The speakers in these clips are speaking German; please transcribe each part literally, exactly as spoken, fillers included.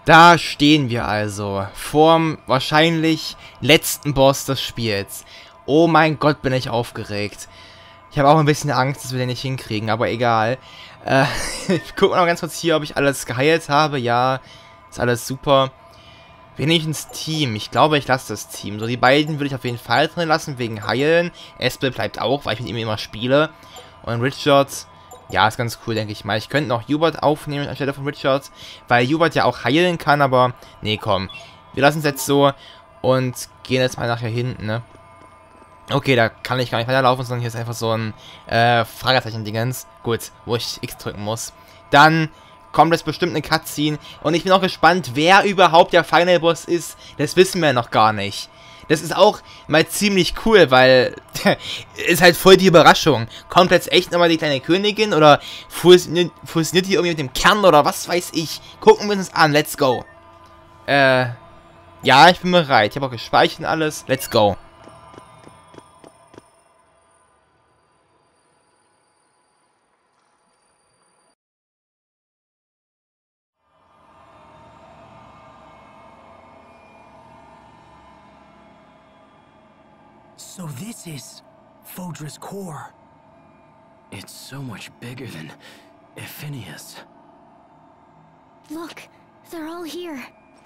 Da stehen wir also, vorm wahrscheinlich letzten Boss des Spiels. Oh mein Gott, bin ich aufgeregt. Ich habe auch ein bisschen Angst, dass wir den nicht hinkriegen, aber egal. Äh, ich gucke mal ganz kurz hier, ob ich alles geheilt habe. Ja, ist alles super. Wenigstens Team. Ich glaube, ich lasse das Team. So, die beiden würde ich auf jeden Fall drin lassen, wegen Heilen. Espel bleibt auch, weil ich mit ihm immer spiele. Und Richard, ja, ist ganz cool, denke ich mal. Ich könnte noch Hubert aufnehmen anstelle von Richard, weil Hubert ja auch heilen kann, aber nee, komm. Wir lassen es jetzt so und gehen jetzt mal nachher hinten, ne? Okay, da kann ich gar nicht weiterlaufen, sondern hier ist einfach so ein äh, Fragezeichen-Dingens. Gut, wo ich X drücken muss. Dann kommt jetzt bestimmt eine Cutscene und ich bin auch gespannt, wer überhaupt der Final Boss ist. Das wissen wir noch gar nicht. Das ist auch mal ziemlich cool, weil ist halt voll die Überraschung. Kommt jetzt echt nochmal die kleine Königin oder fusioniert, fusioniert die irgendwie mit dem Kern oder was weiß ich. Gucken wir uns an, let's go. Äh, ja, ich bin bereit. Ich habe auch gespeichert und alles. Let's go. So this is Phodra's core. It's so much bigger than Ephinius. Look, they're all here.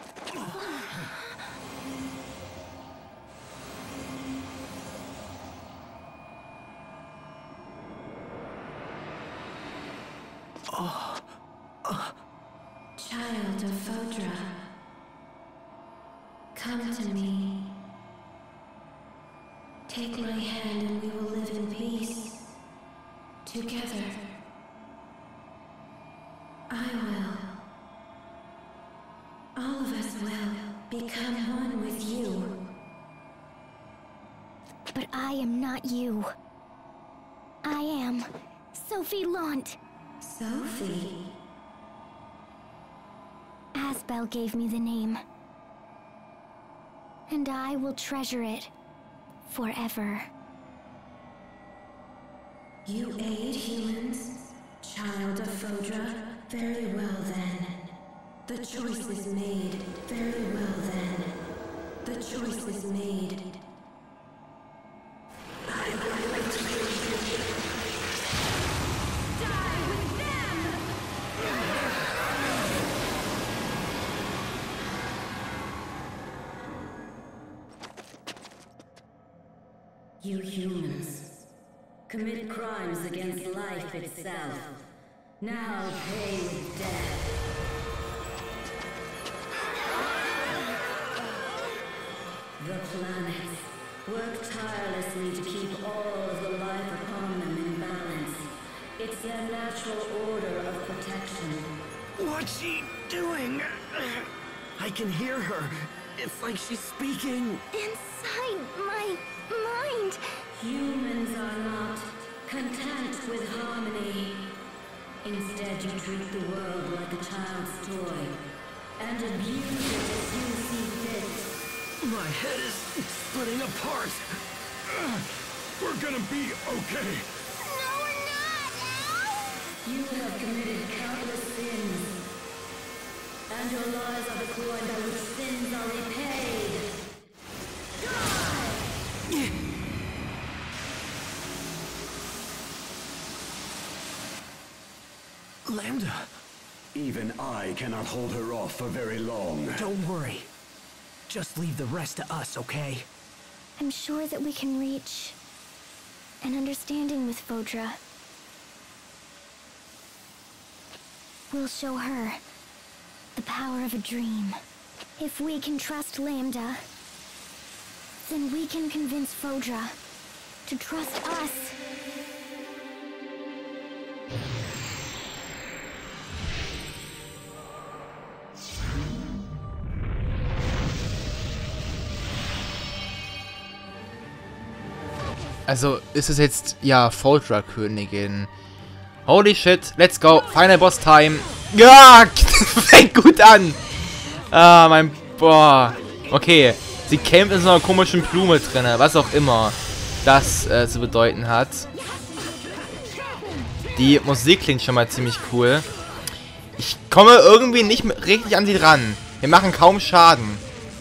Oh. Uh. Child of Phodra, come to me. Take my hand and we will live in peace. Together. I will. All of us will become one with you. But I am not you. I am Sophie Lant. Sophie? Asbel gave me the name. And I will treasure it. Forever. You aid humans, child of Phodra? Very well then. The choice is made. Very well then. The choice is made. I will wait you. Die with them! You humans commit crimes against life itself. Now pay with death. The planets work tirelessly to keep all of the life upon them in balance. It's their natural order of protection. What's she doing? I can hear her. It's like she's speaking. Inside my mind. Humans are not content with harmony. Instead, you treat the world like a child's toy and abuse it as you see fit. My head is splitting apart. We're gonna be okay. No, we're not! You have committed countless sins, and your lives are the coin by which sins are repaid. Lambda. Even I cannot hold her off for very long. Don't worry. Just leave the rest to us, okay? I'm sure that we can reach an understanding with Phodra. We'll show her the power of a dream. If we can trust Lambda, then we can convince Phodra to trust us. Also, ist es jetzt, ja, Phodra-Königin. Holy shit, let's go. Final Boss Time. Ja, fängt gut an. Ah, mein, boah. Okay, sie kämpft in so einer komischen Blume drin, was auch immer das äh, zu bedeuten hat. Die Musik klingt schon mal ziemlich cool. Ich komme irgendwie nicht richtig an sie ran. Wir machen kaum Schaden.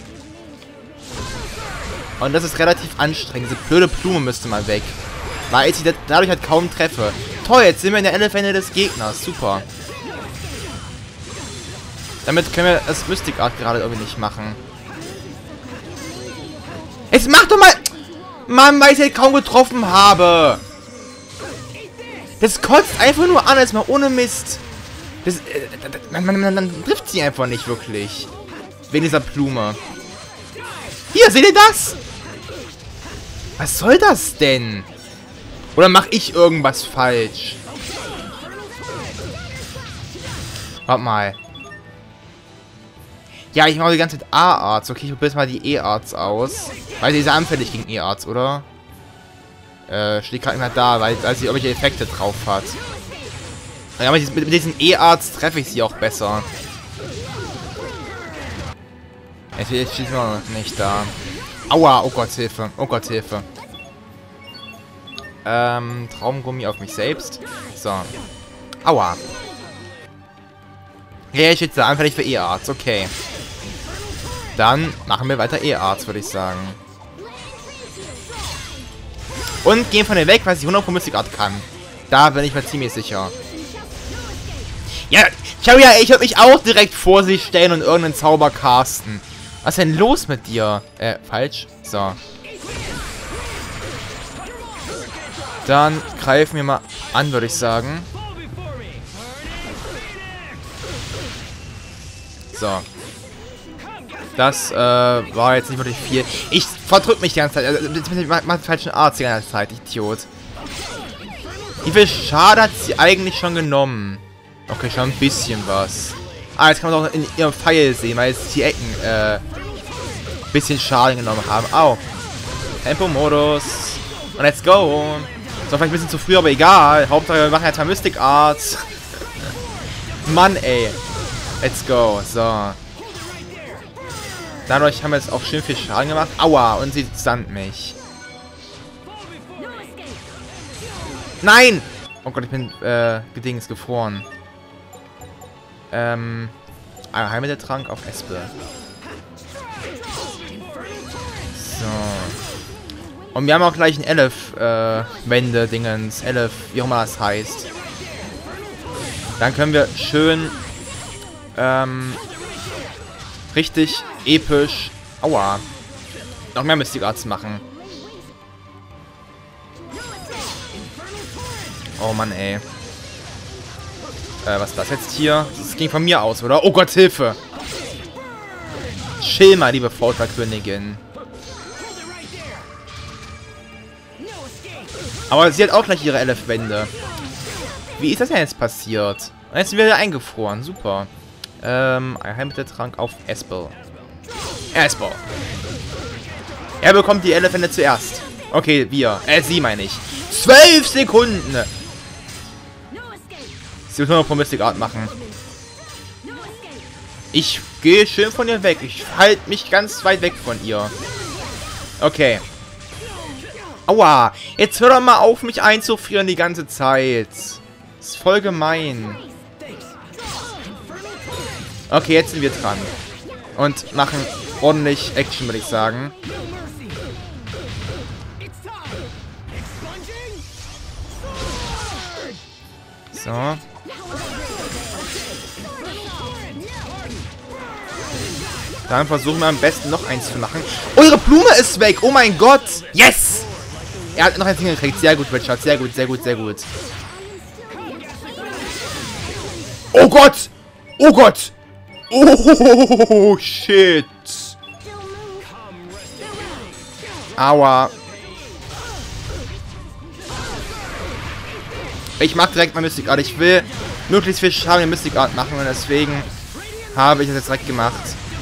Und das ist relativ anstrengend. Diese blöde Blume müsste mal weg. Weil ich sie dadurch halt kaum treffe. Toll, jetzt sind wir in der Elefante des Gegners. Super. Damit können wir das Mystic Art gerade irgendwie nicht machen. Jetzt mach doch mal... Mann, weil ich sie halt kaum getroffen habe. Das kotzt einfach nur an, als mal ohne Mist. Das, äh, man, man, man, man trifft sie einfach nicht wirklich. Wegen dieser Blume. Hier, seht ihr das? Was soll das denn? Oder mache ich irgendwas falsch? Warte mal. Ja, ich mache die ganze Zeit A-Arts. Okay, ich probiere jetzt mal die E-Arts aus. Weil sie ist anfällig gegen E-Arts, oder? Äh, steht gerade nicht mehr da, weil, weil sie irgendwelche Effekte drauf hat. Ja, aber mit, mit diesen E-Arts treffe ich sie auch besser. Jetzt, jetzt steht sie noch nicht da. Aua, oh Gott, Hilfe. Oh Gott, Hilfe. Ähm, Traumgummi auf mich selbst. So. Aua. Ja, ich steht da anfällig für E-Arts, okay. Dann machen wir weiter E-Arts, würde ich sagen. Und gehen von ihr weg, weil sie hundert Prozent Mystic Art kann. Da bin ich mir ziemlich sicher. Ja, ich habe ja, ich würde mich auch direkt vor sie stellen und irgendeinen Zauber casten. Was ist denn los mit dir? Äh, falsch. So. Dann greifen wir mal an, würde ich sagen. So. Das äh, war jetzt nicht wirklich viel. Ich verdrück mich die ganze Zeit. Also, ich mache den falschen Arzt die ganze Zeit, Idiot. Wie viel Schade hat sie eigentlich schon genommen? Okay, schon ein bisschen was. Ah, jetzt kann man doch in ihrem Pfeil sehen, weil jetzt die Ecken äh, ein bisschen Schaden genommen haben. Au. Tempo-Modus. Und let's go. So, vielleicht ein bisschen zu früh, aber egal. Hauptsache, wir machen jetzt mal Mystic Arts. Mann, ey. Let's go. So. Dadurch haben wir jetzt auch schön viel Schaden gemacht. Aua, und sie stunt mich. Nein! Oh Gott, ich bin, äh, gedings gefroren. Ähm, ein Heilmitteltrank auf Espel. So. Und wir haben auch gleich ein Elf, äh, Wände-Dingens. Elf, wie auch immer das heißt. Dann können wir schön, ähm, richtig episch, aua, noch mehr Mystic Arts machen. Oh Mann, ey. Äh, was ist das jetzt hier? Das ging von mir aus, oder? Oh Gott, Hilfe! Chill mal, liebe Folterkönigin. Aber sie hat auch gleich ihre elf Wände. Wie ist das denn jetzt passiert? Und jetzt sind wir wieder eingefroren. Super. Ähm, ein Heilmitteltrank auf Espel. Espel. Er bekommt die elf Wände zuerst. Okay, wir. Äh, sie meine ich. Zwölf Sekunden! Sie wird nur noch Mystic Art machen. Ich gehe schön von ihr weg. Ich halte mich ganz weit weg von ihr. Okay. Aua. Jetzt hör doch mal auf, mich einzufrieren die ganze Zeit. Das ist voll gemein. Okay, jetzt sind wir dran. Und machen ordentlich Action, würde ich sagen. So. Dann versuchen wir am besten noch eins zu machen. Oh, ihre Blume ist weg. Oh mein Gott. Yes. Er hat noch eins hingekriegt. Sehr gut, Richard. Sehr gut, sehr gut, sehr gut. Oh Gott. Oh Gott. Oh, shit. Aua. Ich mach direkt mal Mystic Art. Ich will möglichst viel Schaden in Mystic Art machen und deswegen habe ich das jetzt direkt gemacht.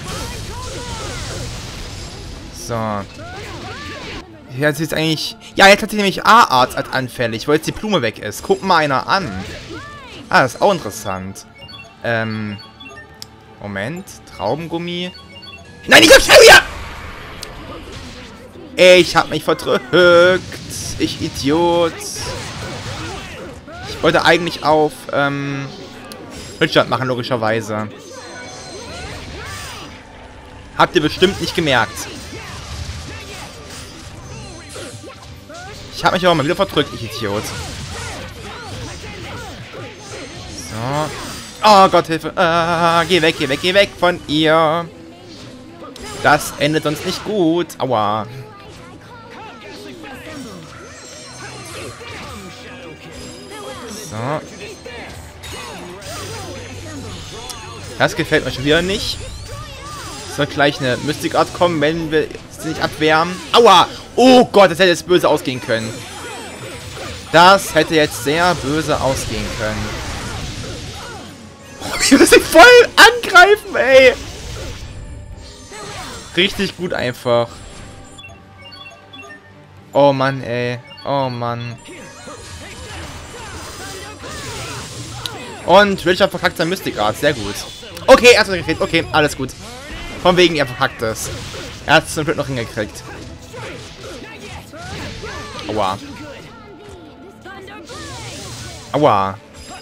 So. Jetzt ist eigentlich... Ja, jetzt hat sie nämlich A-Arts als anfällig, weil jetzt die Blume weg ist. Guck mal einer an. Ah, das ist auch interessant. Ähm... Moment. Traumgummi. Nein, ich hab schon wieder... Ich hab mich verdrückt. Ich Idiot. Ich wollte eigentlich auf, ähm... Richard machen, logischerweise. Habt ihr bestimmt nicht gemerkt. Ich habe mich aber mal wieder verdrückt, ich Idiot. So. Oh Gott, Hilfe. Ah, geh weg, geh weg, geh weg von ihr. Das endet sonst nicht gut. Aua. So. Das gefällt mir schon wieder nicht. Es soll gleich eine Mystic Art kommen, wenn wir sie nicht abwärmen. Aua! Oh Gott, das hätte jetzt böse ausgehen können. Das hätte jetzt sehr böse ausgehen können. Wir müssen voll angreifen, ey! Richtig gut einfach. Oh Mann, ey. Oh Mann. Und Richard verkackt sein Mystic Art. Sehr gut. Okay, er hat es gekriegt. Okay, alles gut. Von wegen, er verkackt es. Er hat es zum Glück noch hingekriegt. Aua. Aua.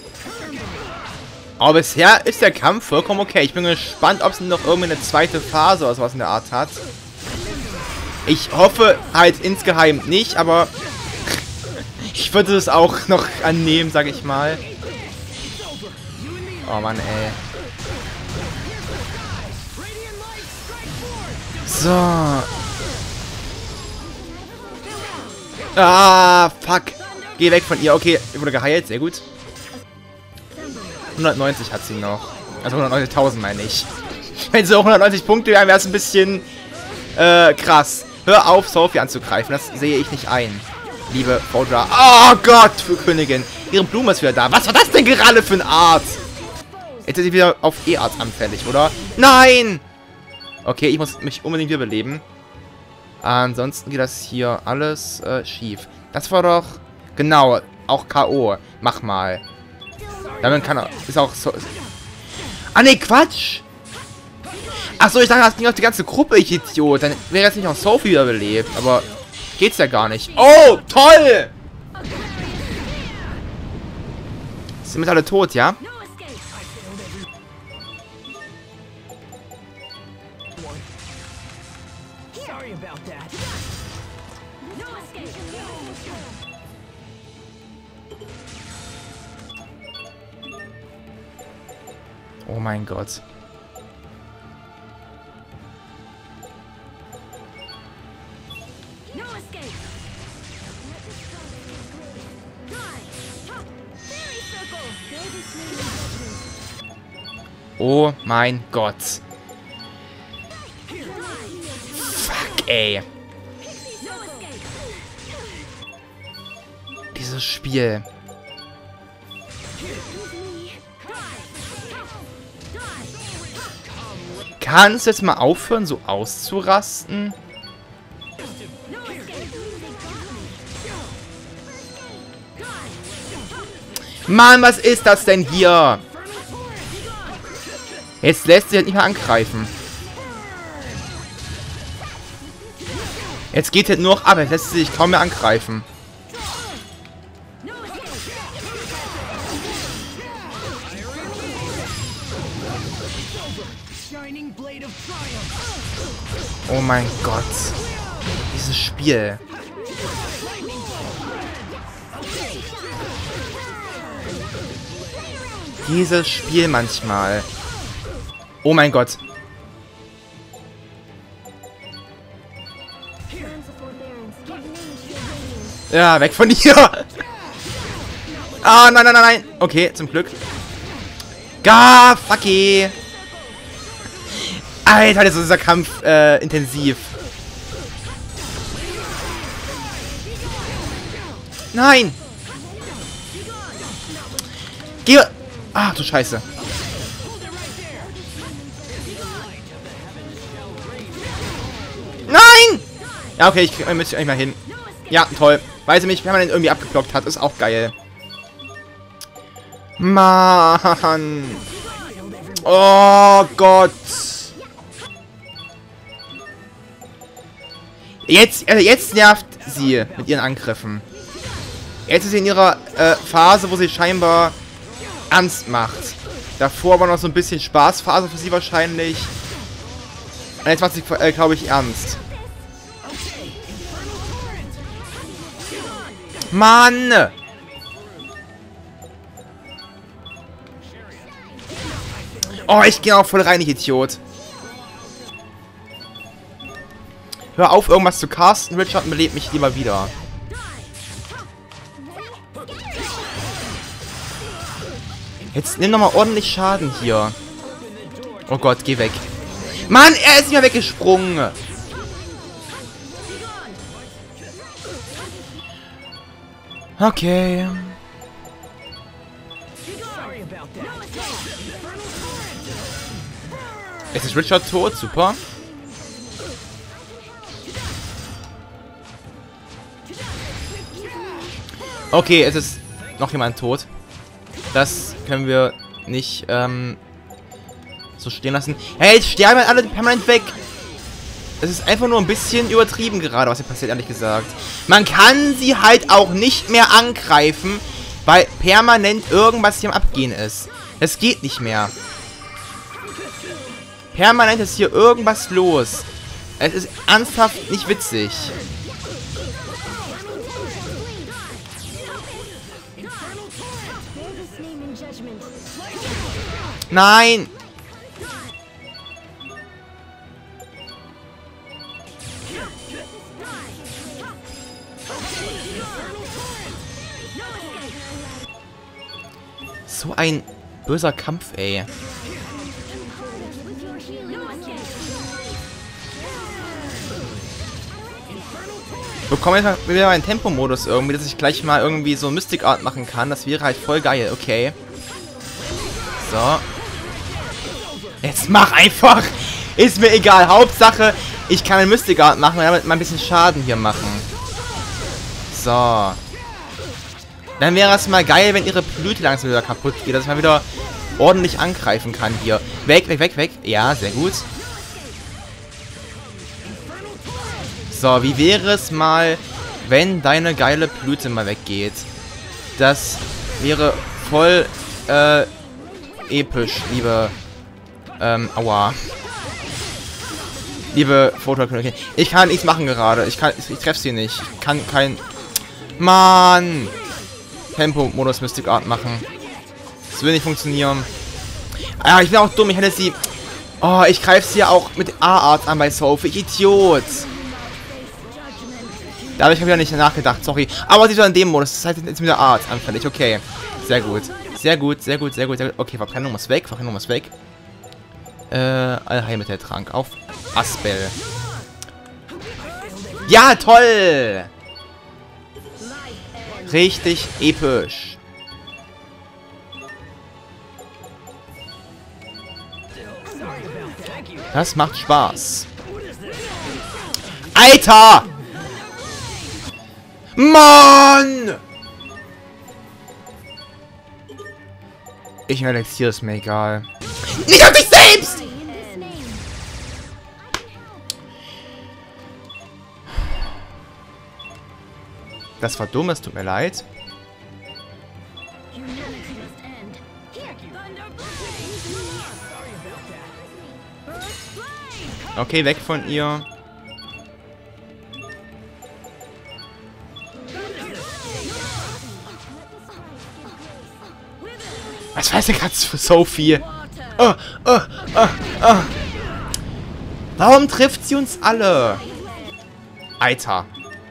Aber bisher ist der Kampf vollkommen okay. Ich bin gespannt, ob es noch irgendwie eine zweite Phase oder sowas in der Art hat. Ich hoffe halt insgeheim nicht, aber ich würde es auch noch annehmen, sag ich mal. Oh Mann, ey. So. Ah, fuck. Geh weg von ihr. Okay, wurde geheilt. Sehr gut. hundertneunzig hat sie noch. Also hundertneunzigtausend meine ich. Wenn sie auch hundertneunzig Punkte wären, wäre es ein bisschen äh, krass. Hör auf, Sophie anzugreifen. Das sehe ich nicht ein. Liebe Phaudra. Oh Gott, für Königin. Ihre Blume ist wieder da. Was war das denn gerade für eine Art? Jetzt ist sie wieder auf E-Art anfällig, oder? Nein! Okay, ich muss mich unbedingt wieder beleben. Ansonsten geht das hier alles äh, schief. Das war doch... Genau, auch K O. Mach mal. Damit kann er... Ist auch so... Ah, ne, Quatsch! Achso, ich dachte, das ging auf die ganze Gruppe, ich Idiot. Dann wäre jetzt nicht auch Sophie wiederbelebt. Aber geht's ja gar nicht. Oh, toll! Sind wir alle tot, ja? Oh mein Gott. Oh mein Gott. Fuck, ey. Dieses Spiel. Kannst du jetzt mal aufhören, so auszurasten? Mann, was ist das denn hier? Jetzt lässt sich halt nicht mehr angreifen. Jetzt geht halt nur noch ab. Jetzt lässt sich kaum mehr angreifen. Oh mein Gott. Dieses Spiel. Dieses Spiel manchmal. Oh mein Gott. Ja, weg von hier. Ah, nein, nein, nein, nein. Okay, zum Glück. Ga, fucky. Alter, das ist dieser Kampf äh, intensiv. Nein. Geh. Ach du Scheiße. Nein! Ja, okay, ich müsste eigentlich mal hin. Ja, toll. Weiß ich nicht, wenn man den irgendwie abgeblockt hat, ist auch geil. Mann. Oh Gott. Jetzt, äh, jetzt nervt sie mit ihren Angriffen. Jetzt ist sie in ihrer äh, Phase, wo sie scheinbar ernst macht. Davor war noch so ein bisschen Spaßphase für sie wahrscheinlich. Und jetzt macht sie, äh, glaube ich, ernst. Mann! Oh, ich gehe auch voll rein, ich Idiot. Hör auf, irgendwas zu casten, Richard, und belebt mich lieber wieder. Jetzt nimm doch mal ordentlich Schaden hier. Oh Gott, geh weg. Mann, er ist nicht mehr weggesprungen. Okay. Jetzt ist Richard tot, super. Okay, es ist noch jemand tot. Das können wir nicht ähm, so stehen lassen. Hey, jetzt sterben alle permanent weg. Es ist einfach nur ein bisschen übertrieben gerade, was hier passiert, ehrlich gesagt. Man kann sie halt auch nicht mehr angreifen, weil permanent irgendwas hier am Abgehen ist. Es geht nicht mehr. Permanent ist hier irgendwas los. Es ist ernsthaft nicht witzig. Nein! So ein böser Kampf, ey. Ich bekomme jetzt wieder einen Tempomodus irgendwie, dass ich gleich mal irgendwie so Mystic Art machen kann. Das wäre halt voll geil, okay. So. Jetzt mach einfach! Ist mir egal. Hauptsache, ich kann einen Mystic Art machen und damit mal ein bisschen Schaden hier machen. So. Dann wäre es mal geil, wenn ihre Blüte langsam wieder kaputt geht, dass ich mal wieder ordentlich angreifen kann hier. Weg, weg, weg, weg. Ja, sehr gut. So, wie wäre es mal, wenn deine geile Blüte mal weggeht? Das wäre voll, äh, episch, liebe, ähm, aua. Liebe Fotokönig. Ich kann nichts machen gerade. Ich kann, ich, ich treffe sie nicht. Ich kann kein... Mann! Tempo-Modus Mystic Art machen. Das will nicht funktionieren. Ah, ich bin auch dumm. Ich hätte sie... Oh, ich greife sie ja auch mit A-Art an bei Sophie. Ich Idiot. Da habe ich wieder nicht nachgedacht. Sorry. Aber sie ist in dem Modus. Das heißt, jetzt mit der A-Art anfällig. Okay. Sehr gut. Sehr gut, sehr gut, sehr gut, sehr gut. Okay, Verbrennung muss weg. Verbrennung muss weg. Äh, Allheilmitteltrank auf Aspel. Ja, toll! Richtig episch. Das macht Spaß. Alter! Mann! Ich Elixier, ist mir egal. Nicht auf dich selbst! Das war dumm, es tut mir leid. Okay, weg von ihr. Was weiß ich gerade für Sophie? Oh, oh, oh, oh. Warum trifft sie uns alle? Alter.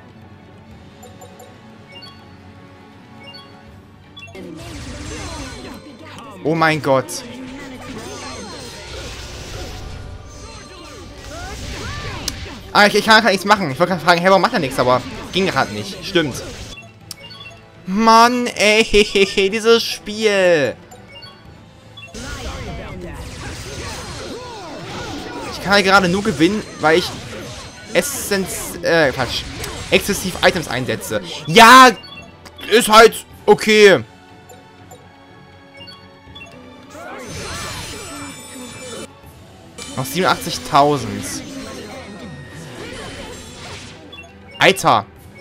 Oh mein Gott. Ah, ich, ich kann gerade nichts machen. Ich wollte gerade fragen, hey, warum macht er nichts? Aber ging gerade nicht. Stimmt. Mann, ey, dieses Spiel. Ich kann gerade nur gewinnen, weil ich Essenz, äh, Quatsch, exzessiv Items einsetze. Ja, ist halt okay. Noch siebenundachtzigtausend. Alter.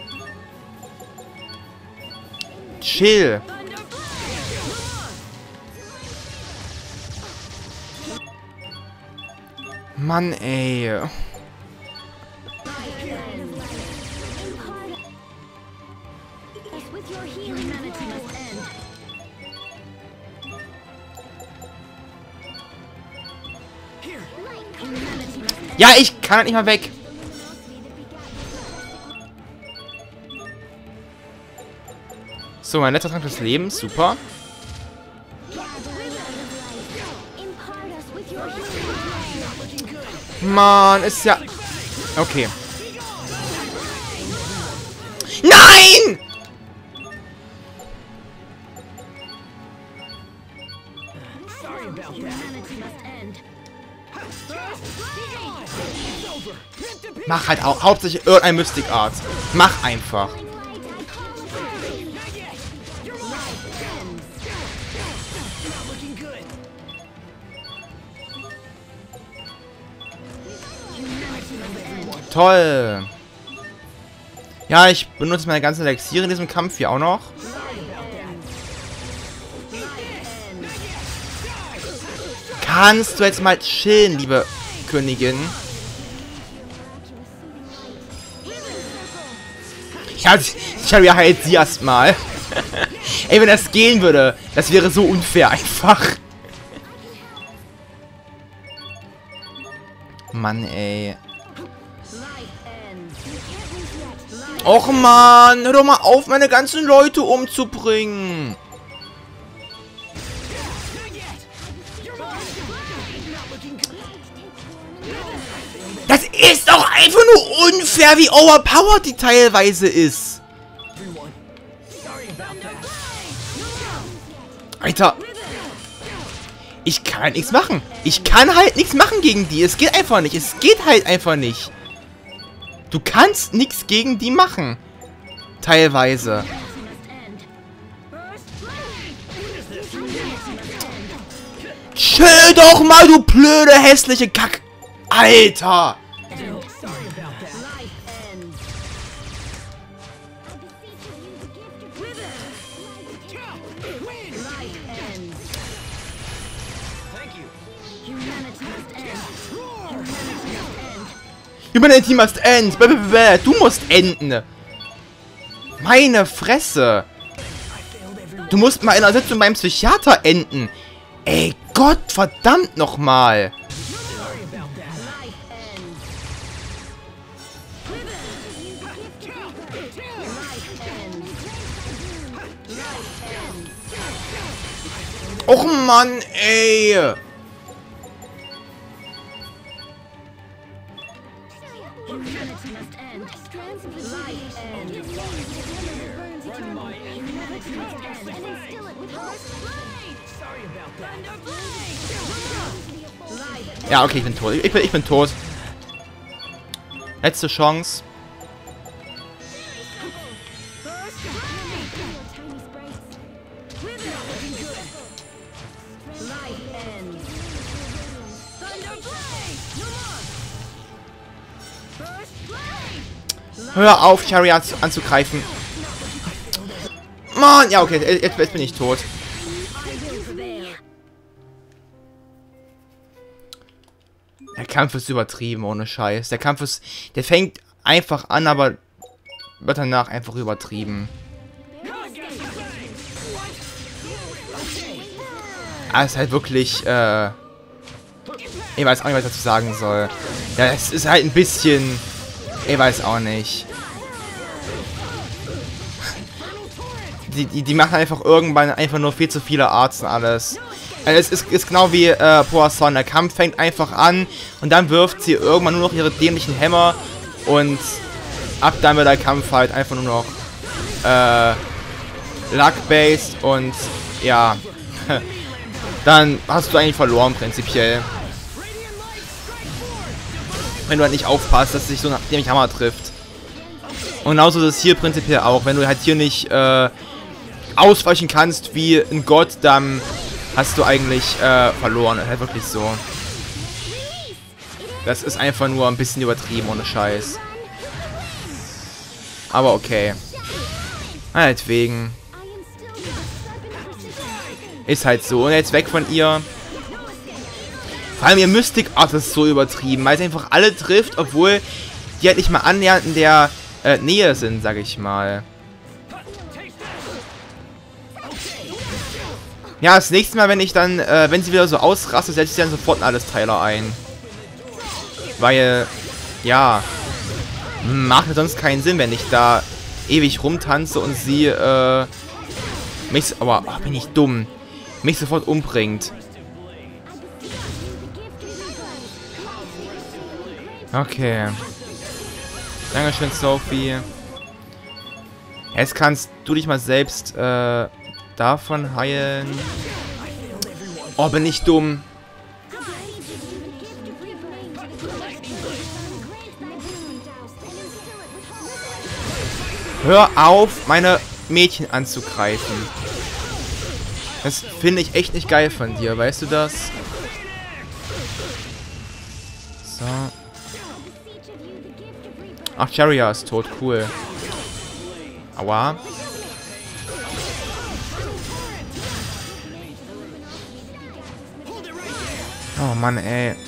Chill. Mann, ey. Ja, ich kann nicht mal weg. So, mein letzter Trank des Lebens. Super. Mann, ist ja... Okay. Nein! Mach halt auch hauptsächlich irgendein Mystic Art. Mach einfach. Toll. Ja, ich benutze meine ganzen Elixiere in diesem Kampf hier auch noch. Kannst du jetzt mal chillen, liebe Königin? Ja, Cherry heilt sie erstmal. Ey, wenn das gehen würde, das wäre so unfair einfach. Mann, ey. Och, Mann, hör doch mal auf, meine ganzen Leute umzubringen. Das ist doch einfach nur unfair, wie overpowered die teilweise ist. Alter. Ich kann halt nichts machen. Ich kann halt nichts machen gegen die. Es geht einfach nicht. Es geht halt einfach nicht. Du kannst nichts gegen die machen. Teilweise. Chill doch mal, du blöde, hässliche Kack... Alter! Humanity must end! Du musst enden! Meine Fresse! Du musst mal in einer Sitzung beim Psychiater enden! Ey, Gott verdammt nochmal! Och Mann, ey! Ja, okay, ich bin tot. Ich bin, ich bin tot. Letzte Chance. Hör auf, Chariot anzugreifen. Mann, ja, okay, jetzt, jetzt bin ich tot. Der Kampf ist übertrieben, ohne Scheiß. Der Kampf ist... Der fängt einfach an, aber wird danach einfach übertrieben. Ah, ist halt wirklich, äh... Ich weiß auch nicht, was ich dazu sagen soll. Ja, es ist halt ein bisschen... Ich weiß auch nicht. Die, die, die machen einfach irgendwann einfach nur viel zu viele Arts und alles. Also es ist, ist genau wie äh, Poisson. Der Kampf fängt einfach an und dann wirft sie irgendwann nur noch ihre dämlichen Hämmer und ab dann wird der Kampf halt einfach nur noch äh, Luck-based und ja, dann hast du eigentlich verloren prinzipiell. Wenn du halt nicht aufpasst, dass sich so ein dämlicher Hammer trifft. Und genauso ist es hier prinzipiell auch. Wenn du halt hier nicht äh, ausweichen kannst wie ein Gott, dann hast du eigentlich äh, verloren. Das ist halt wirklich so. Das ist einfach nur ein bisschen übertrieben, ohne Scheiß. Aber okay. Meinetwegen. Ist halt so. Und jetzt weg von ihr. Vor allem ihr Mystic Art ist so übertrieben, weil es einfach alle trifft, obwohl die halt nicht mal annähernd in der äh, Nähe sind, sag ich mal. Ja, das nächste Mal, wenn ich dann, äh, wenn sie wieder so ausrastet, setze ich dann sofort einen Alles-Teiler ein. Weil, ja, macht sonst keinen Sinn, wenn ich da ewig rumtanze und sie, äh, mich, aber, oh, bin ich dumm, mich sofort umbringt. Okay. Dankeschön, Sophie. Jetzt kannst du dich mal selbst, äh, davon heilen. Oh, bin ich dumm. Hör auf, meine Mädchen anzugreifen. Das finde ich echt nicht geil von dir, weißt du das? So. Ach, Cheria ist tot, cool. Aua. Oh Mann, ey.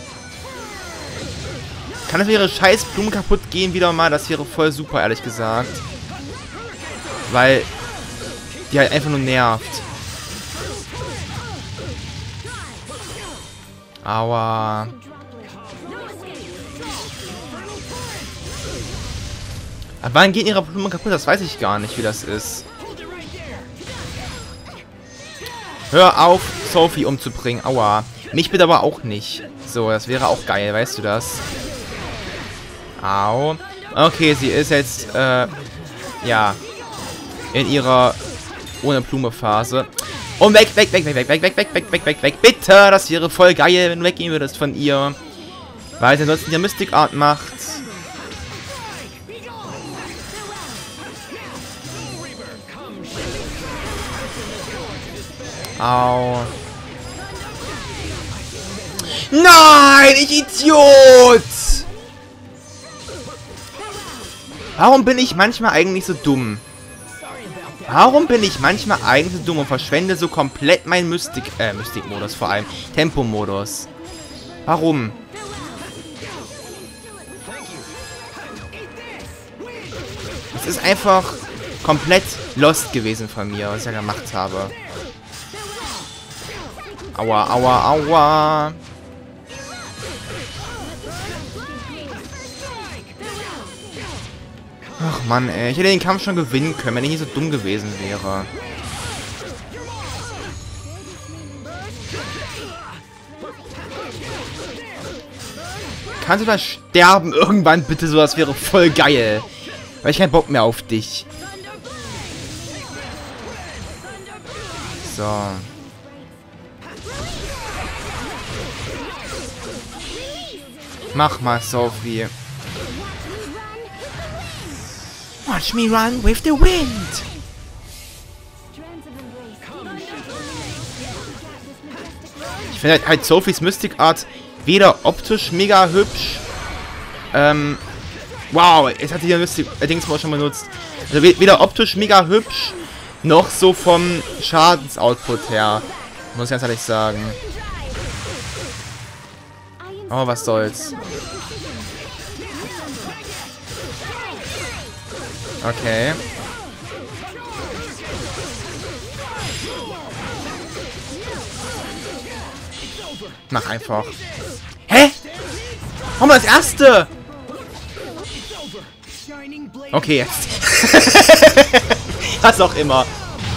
Kann das ihre scheiß Blumen kaputt gehen wieder mal? Das wäre voll super, ehrlich gesagt. Weil die halt einfach nur nervt. Aua. Aber wann geht ihre Blumen kaputt? Das weiß ich gar nicht, wie das ist. Hör auf, Sophie umzubringen. Aua. Mich bitte aber auch nicht. So, das wäre auch geil, weißt du das? Au. Okay, sie ist jetzt, äh, ja, in ihrer ohne Blume Phase. Und weg, weg, weg, weg, weg, weg, weg, weg, weg, weg, weg, weg. Bitte, das wäre voll geil, wenn du weggehen würdest von ihr. Weil sie ansonsten die Mystic Art macht. Au. Nein, ich Idiot! Warum bin ich manchmal eigentlich so dumm? Warum bin ich manchmal eigentlich so dumm und verschwende so komplett meinen Mystik, äh, Mystik-Modus vor allem, Tempo-Modus? Warum? Es ist einfach komplett lost gewesen von mir, was ich ja gemacht habe. Aua, aua, aua. Ach Mann, ey. Ich hätte den Kampf schon gewinnen können, wenn ich nicht so dumm gewesen wäre. Kannst du da sterben irgendwann bitte? So, das wäre voll geil. Weil ich keinen Bock mehr auf dich. So. Mach mal, Sophie. Watch me run with the wind. Ich finde halt, halt Sophies Mystic Art weder optisch mega hübsch. Ähm. Wow, jetzt hat die ja Mystic äh, Dings mal schon benutzt. Also weder optisch mega hübsch, noch so vom Schadensoutput her. Muss ich ganz ehrlich sagen. Oh, was soll's. Okay. Mach einfach. Hä? Warum das erste? Okay, jetzt. Was auch immer.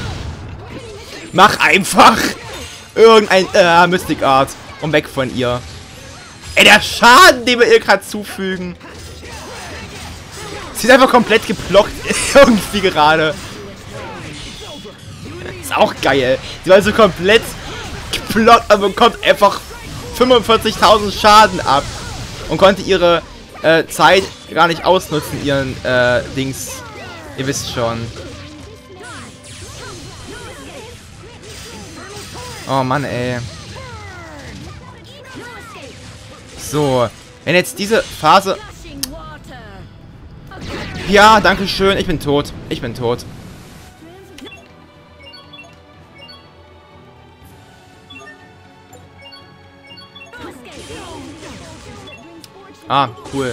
Mach einfach. Irgendein äh, Mystic Art. Und weg von ihr. Ey, der Schaden, den wir ihr gerade zufügen. Sie ist einfach komplett geblockt. Irgendwie gerade. Ist auch geil. Sie war so komplett geblockt und bekommt einfach fünfundvierzigtausend Schaden ab. Und konnte ihre äh, Zeit gar nicht ausnutzen, ihren äh, Dings. Ihr wisst schon. Oh Mann, ey. So, wenn jetzt diese Phase... Ja, danke schön. Ich bin tot. Ich bin tot. Ah, cool.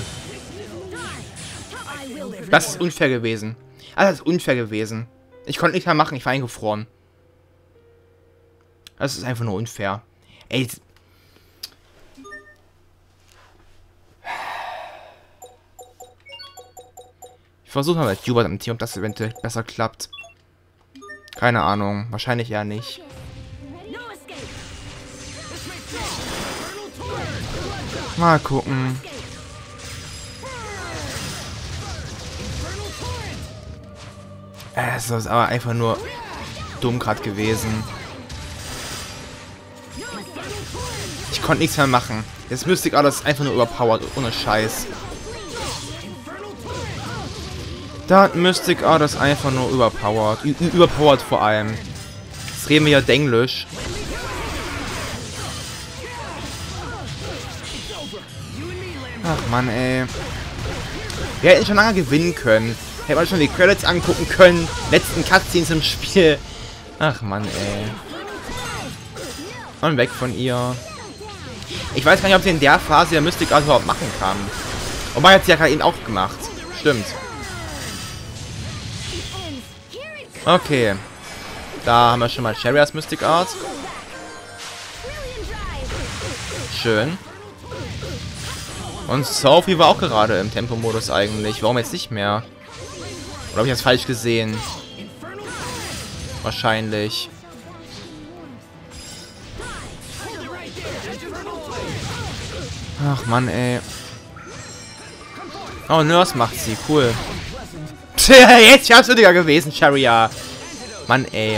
Das ist unfair gewesen. Ah, das ist unfair gewesen. Ich konnte nichts mehr machen, ich war eingefroren. Das ist einfach nur unfair. Ey. Ich versuche mal mit Hubert im Team, ob das eventuell besser klappt. Keine Ahnung. Wahrscheinlich eher nicht. Mal gucken. Es ist aber einfach nur dumm gerade gewesen. Ich konnte nichts mehr machen. Jetzt Mystic Art ist einfach nur überpowered, ohne Scheiß. Da hat Mystic Art ist einfach nur überpowered. Ü überpowered vor allem. Jetzt reden wir ja Denglisch. Ach man, ey. Wir hätten schon lange gewinnen können. Hätten wir schon die Credits angucken können. Letzten Cutscenes im Spiel. Ach man, ey. Und weg von ihr. Ich weiß gar nicht, ob sie in der Phase der Mystic Art überhaupt machen kann. Wobei hat sie ja gerade eben auch gemacht. Stimmt. Okay. Da haben wir schon mal Cherry als Mystic Art. Schön. Und Sophie war auch gerade im Tempo-Modus eigentlich. Warum jetzt nicht mehr? Oder habe ich das falsch gesehen? Wahrscheinlich. Ach Mann, ey. Oh, Nurse macht sie. Cool. Jetzt wär's würdiger gewesen, Sharia. Mann, ey.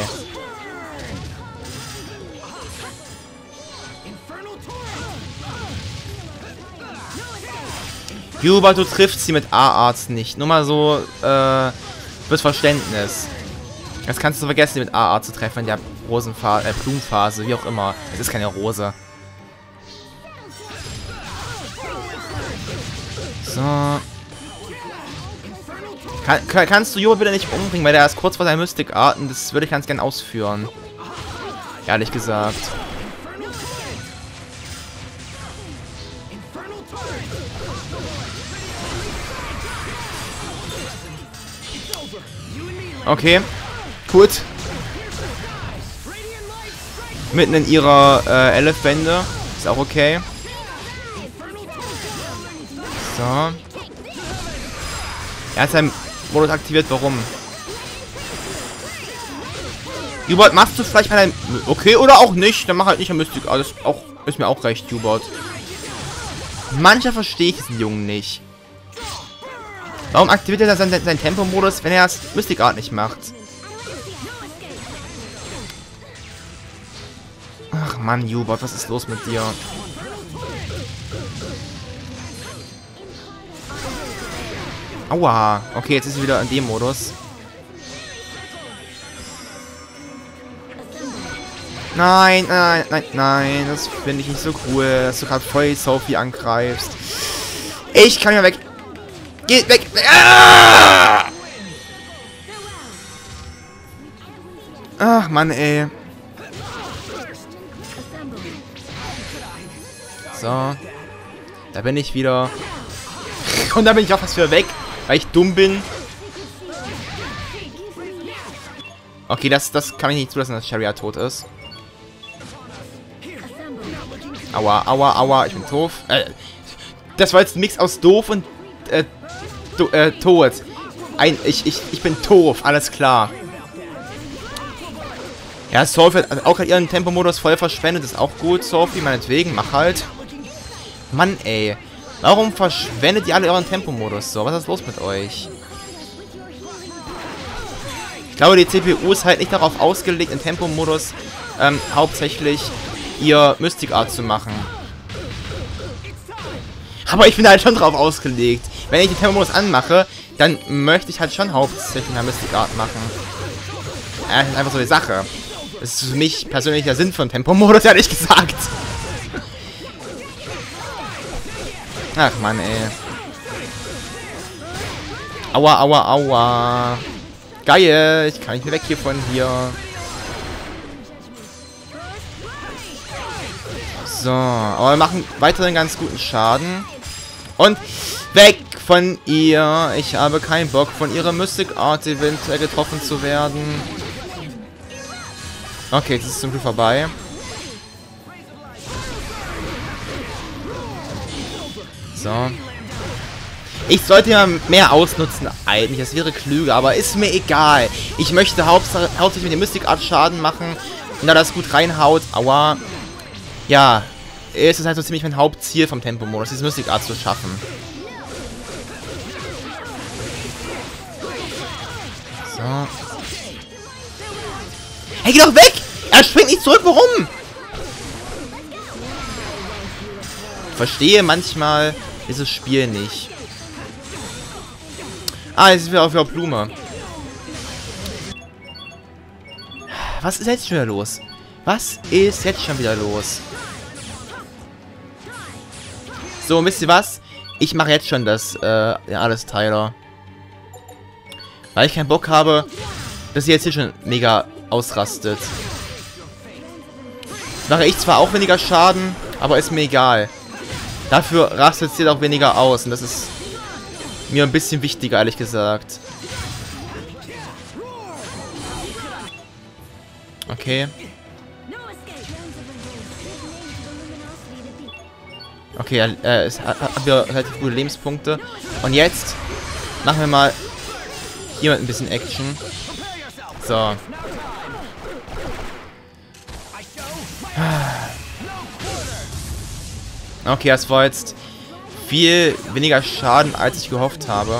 Hubert, du triffst sie mit A-Arts nicht. Nur mal so, äh, fürs Verständnis. Das kannst du vergessen, mit A-Art zu treffen in der Rosenphase, äh, Blumenphase, wie auch immer. Es ist keine Rose. So. Kann, kann, kannst du Hubert bitte nicht umbringen, weil der ist kurz vor seinen Mystic Arten. Das würde ich ganz gern ausführen. Ehrlich gesagt. Okay, gut. Mitten in ihrer äh, Elfwände. Ist auch okay. So. Er hat seinen Modus aktiviert. Warum? Hubert, machst du vielleicht mal ein... Okay, oder auch nicht. Dann mach halt nicht ein Mystic Art. Das ist, auch, ist mir auch recht, Hubert. Mancher verstehe ich diesen Jungen nicht. Warum aktiviert er seinen, seinen Tempo-Modus, wenn er das Mystic Art nicht macht? Ach Mann, Hubert, was ist los mit dir? Aua. Okay, jetzt ist sie wieder in dem Modus. Nein, nein, nein, nein. Das finde ich nicht so cool, dass du gerade voll Sophie angreifst. Ich kann ja weg. Geht weg! Ah! Ach, Mann, ey. So. Da bin ich wieder. Und da bin ich auch fast wieder weg, weil ich dumm bin. Okay, das, das kann ich nicht zulassen, dass Sharia tot ist. Aua, aua, aua, ich bin doof. Äh, das war jetzt ein Mix aus doof und äh, Do, äh, tot. Ein, ich, ich, ich bin doof, alles klar. Ja, Sophie hat auch ihren Tempomodus voll verschwendet, ist auch gut, Sophie, meinetwegen, mach halt. Mann, ey. Warum verschwendet ihr alle euren Tempomodus so? Was ist los mit euch? Ich glaube, die C P U ist halt nicht darauf ausgelegt, im Tempomodus ähm, hauptsächlich ihr Mystic Art zu machen. Aber ich bin halt schon drauf ausgelegt. Wenn ich den Tempo-Modus anmache, dann möchte ich halt schon hauptsächlich eine Mystic Art machen. Ja, das ist einfach so die Sache. Das ist für mich persönlich der Sinn von Tempo-Modus, ehrlich gesagt. Ach Mann, ey. Aua, aua, aua. Geil, ich kann nicht mehr weg hier von hier. So, aber wir machen weiterhin ganz guten Schaden. Und weg von ihr. Ich habe keinen Bock, von ihrer Mystic Art eventuell getroffen zu werden. Okay, jetzt ist es zum Glück vorbei. So. Ich sollte ja mehr ausnutzen eigentlich, das wäre klüger, aber ist mir egal. Ich möchte hauptsächlich, hauptsächlich mit dem Mystic Art Schaden machen und da das gut reinhaut, aua. Ja, ist es halt so ziemlich mein Hauptziel vom Tempo-Modus, dieses Mystic Art zu schaffen. So. Hey, geh doch weg! Er springt nicht zurück, warum? Ich verstehe manchmal dieses Spiel nicht. Ah, jetzt ist wieder auf der Blume. Was ist jetzt schon wieder los? Was ist jetzt schon wieder los? So, wisst ihr was? Ich mache jetzt schon das, äh, ja, alles Tyler. Weil ich keinen Bock habe, dass sie jetzt hier schon mega ausrastet. Jetzt mache ich zwar auch weniger Schaden, aber ist mir egal. Dafür rastet sie auch weniger aus und das ist mir ein bisschen wichtiger, ehrlich gesagt. Okay. Okay, äh, es hat, hat wir relativ gute Lebenspunkte. Und jetzt machen wir mal hier mit ein bisschen Action. So. Okay, das war jetzt viel weniger Schaden, als ich gehofft habe.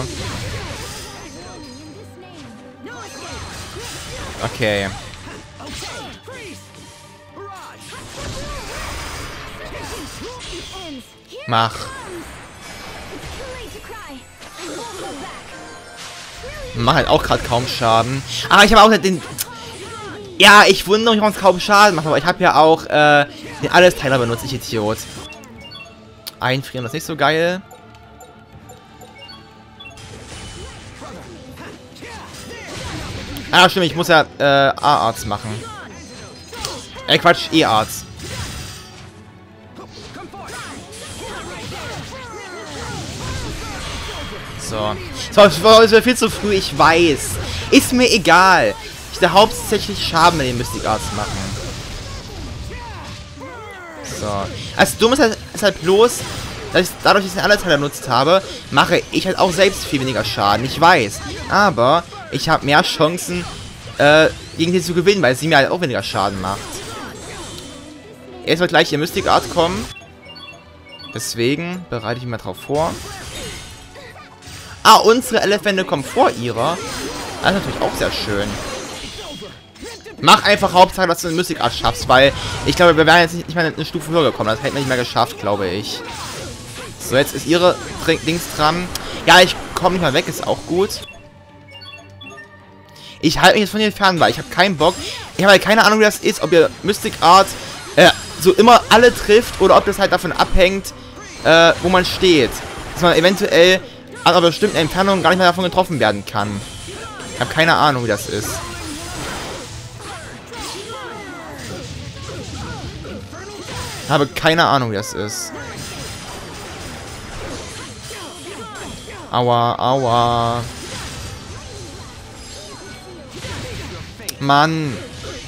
Okay. Mach. Mach halt auch gerade kaum Schaden. Ah, ich habe auch den... Ja, ich wundere mich, warum es kaum Schaden macht, aber ich habe ja auch äh, den Alles-Teiler benutzt, ich Idiot. Einfrieren, das ist nicht so geil. Ah, stimmt, ich muss ja äh, A-Arts machen. Äh, Quatsch, E-Arts. So. Das war viel zu früh, ich weiß. Ist mir egal. Ich will hauptsächlich Schaden mit den Mystic Arts machen. So. Das Dumme ist halt, ist halt bloß, dass ich dadurch, dass ich den Alles-Teiler benutzt habe, mache ich halt auch selbst viel weniger Schaden. Ich weiß. Aber ich habe mehr Chancen, äh, gegen sie zu gewinnen, weil sie mir halt auch weniger Schaden macht. Jetzt wird gleich ihr Mystic Art kommen. Deswegen bereite ich mich mal drauf vor. Ah, unsere Elefante kommen vor ihrer. Das ist natürlich auch sehr schön. Mach einfach Hauptsache, dass du eine Mystic Art schaffst, weil ich glaube, wir wären jetzt nicht, nicht mal eine Stufe höher gekommen. Das hätten wir nicht mehr geschafft, glaube ich. So, jetzt ist ihre Dings dran. Ja, ich komme nicht mal weg, ist auch gut. Ich halte mich jetzt von ihr fern, weil ich habe keinen Bock. Ich habe halt keine Ahnung, wie das ist, ob ihr Mystic Art äh, so immer alle trifft oder ob das halt davon abhängt, äh, wo man steht. Dass man eventuell an einer bestimmten Entfernung gar nicht mehr davon getroffen werden kann. Ich habe keine Ahnung, wie das ist. Ich habe keine Ahnung, wie das ist. Aua, aua. Mann.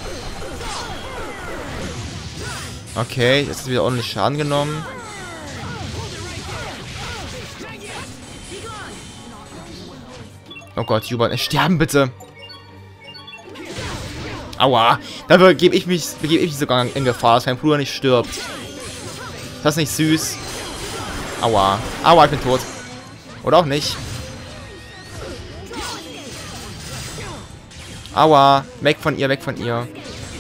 Okay, jetzt ist wieder ordentlich Schaden genommen. Oh Gott, Juban, sterben bitte. Aua. Dafür gebe ich mich, begebe ich mich sogar in Gefahr, dass mein Bruder nicht stirbt. Ist das nicht süß? Aua. Aua, ich bin tot. Oder auch nicht. Aua. Weg von ihr, weg von ihr.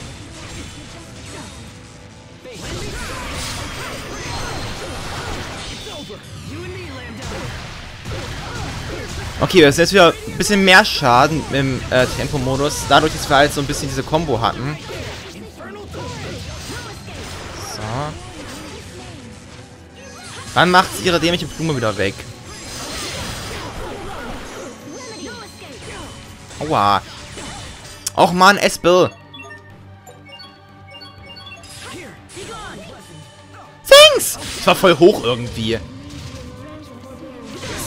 Okay, das ist jetzt wieder ein bisschen mehr Schaden im äh, Tempo-Modus. Dadurch, dass wir halt so ein bisschen diese Combo hatten. So. Dann macht sie ihre dämliche Blume wieder weg. Aua. Och man, Espel. Thanks! Das war voll hoch irgendwie.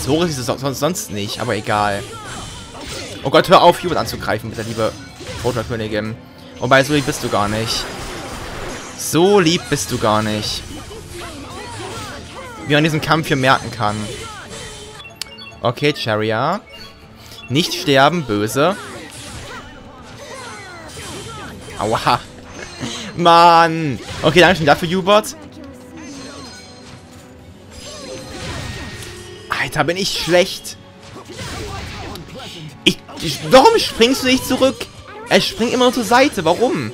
so hoch ist es sonst, sonst nicht, aber egal. Oh Gott, hör auf, Hubert anzugreifen, bitte, liebe Roter-Königin. Wobei, so lieb bist du gar nicht. So lieb bist du gar nicht. Wie man diesen Kampf hier merken kann. Okay, Cheria. Nicht sterben, böse. Aua. Mann. Okay, danke schön dafür, Hubert. Alter, bin ich schlecht. Ich, ich, warum springst du nicht zurück? Er springt immer nur zur Seite. Warum?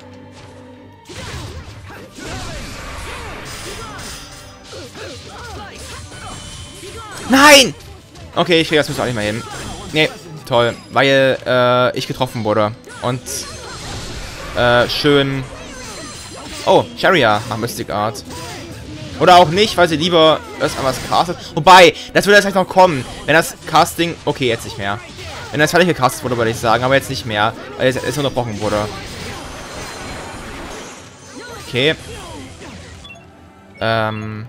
Nein! Okay, ich krieg das auch nicht mehr hin. Nee, toll. Weil äh, ich getroffen wurde. Und äh, schön... Oh, Cheria macht Mystic Art. Oder auch nicht, weil sie lieber das was castet. Wobei, das würde jetzt gleich noch kommen. Wenn das Casting... Okay, jetzt nicht mehr. Wenn das fertig gecastet wurde, würde ich sagen. Aber jetzt nicht mehr. Weil es, es unterbrochen wurde. Okay. Ähm...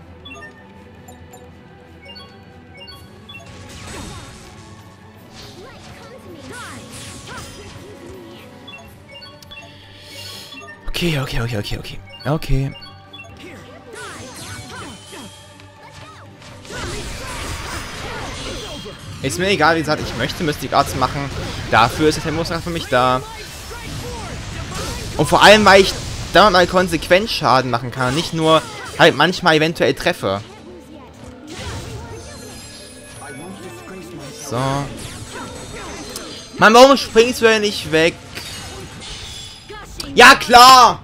Okay, okay, okay, okay, okay. Okay. Ist mir egal, wie gesagt, ich möchte Mystic Arts machen. Dafür ist der Thermosrat für mich da. Und vor allem, weil ich da mal konsequent Schaden machen kann und nicht nur halt manchmal eventuell treffe. So. Mann, warum springst du denn nicht weg? Ja, klar!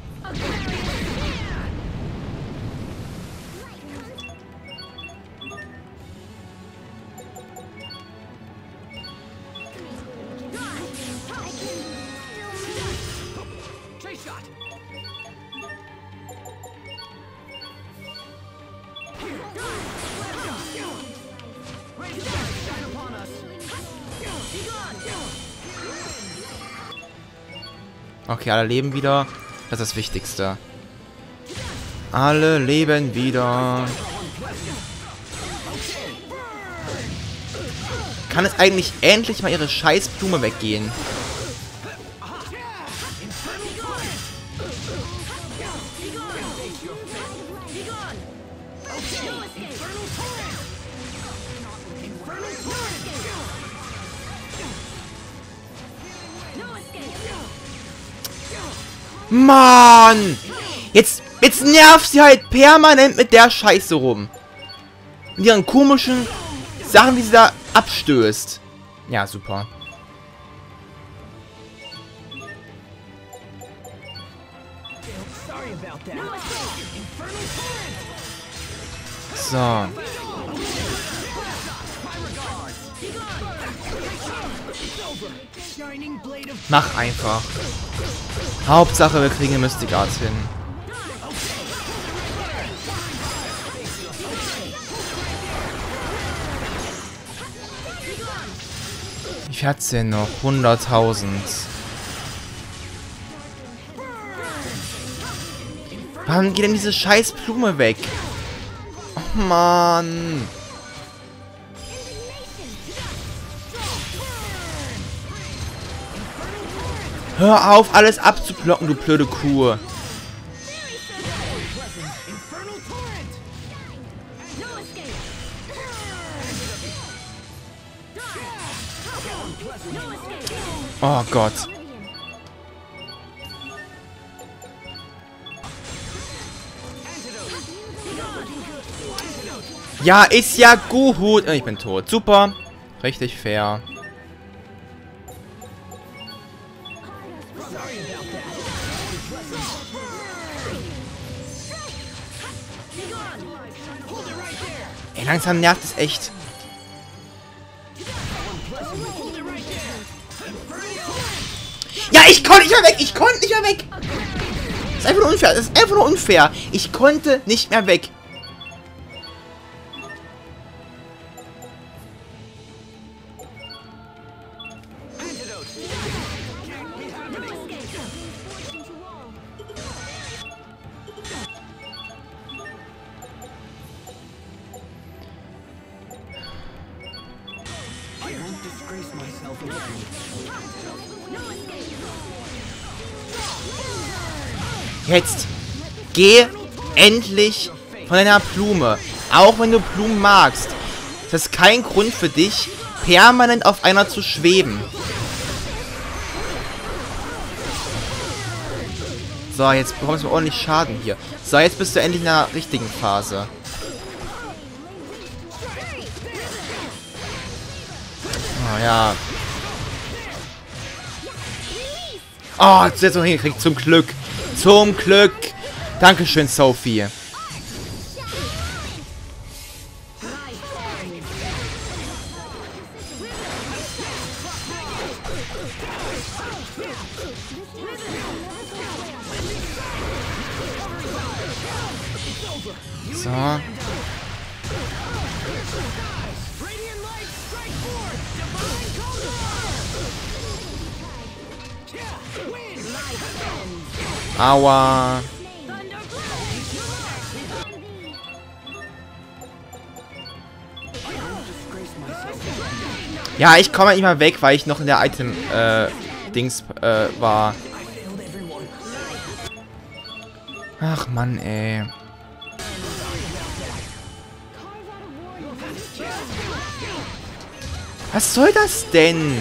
Okay, alle leben wieder. Das ist das Wichtigste. Alle leben wieder. Kann es eigentlich endlich mal ihre scheiß Blume weggehen? Mann! Jetzt, jetzt nervt sie halt permanent mit der Scheiße rum. Mit ihren komischen Sachen, die sie da abstößt. Ja, super. So. Mach einfach. Hauptsache, wir kriegen Mystic Arts hin. Wie viel hat's denn noch? hunderttausend. Warum geht denn diese scheiß Blume weg? Oh Mann. Hör auf, alles abzublocken, du blöde Kuh. Oh Gott. Ja, ist ja gut. Ich bin tot. Super. Richtig fair. Ey, langsam nervt es echt. Ja, ich konnte nicht mehr weg. Ich konnte nicht mehr weg. Das ist einfach nur unfair. Das ist einfach nur unfair. Ich konnte nicht mehr weg. disgrace myself again. Jetzt. Geh endlich von deiner Blume. Auch wenn du Blumen magst. Das ist kein Grund für dich, permanent auf einer zu schweben. So, jetzt bekommst du ordentlich Schaden hier. So, jetzt bist du endlich in der richtigen Phase. Oh, ja. Oh, jetzt jetzt noch hingekriegt. Zum Glück. Zum Glück. Dankeschön, Sophie. So. Aua. Ja, ich komme nicht mal weg, weil ich noch in der Item-Dings äh, war. Ach Mann, ey. Was soll das denn?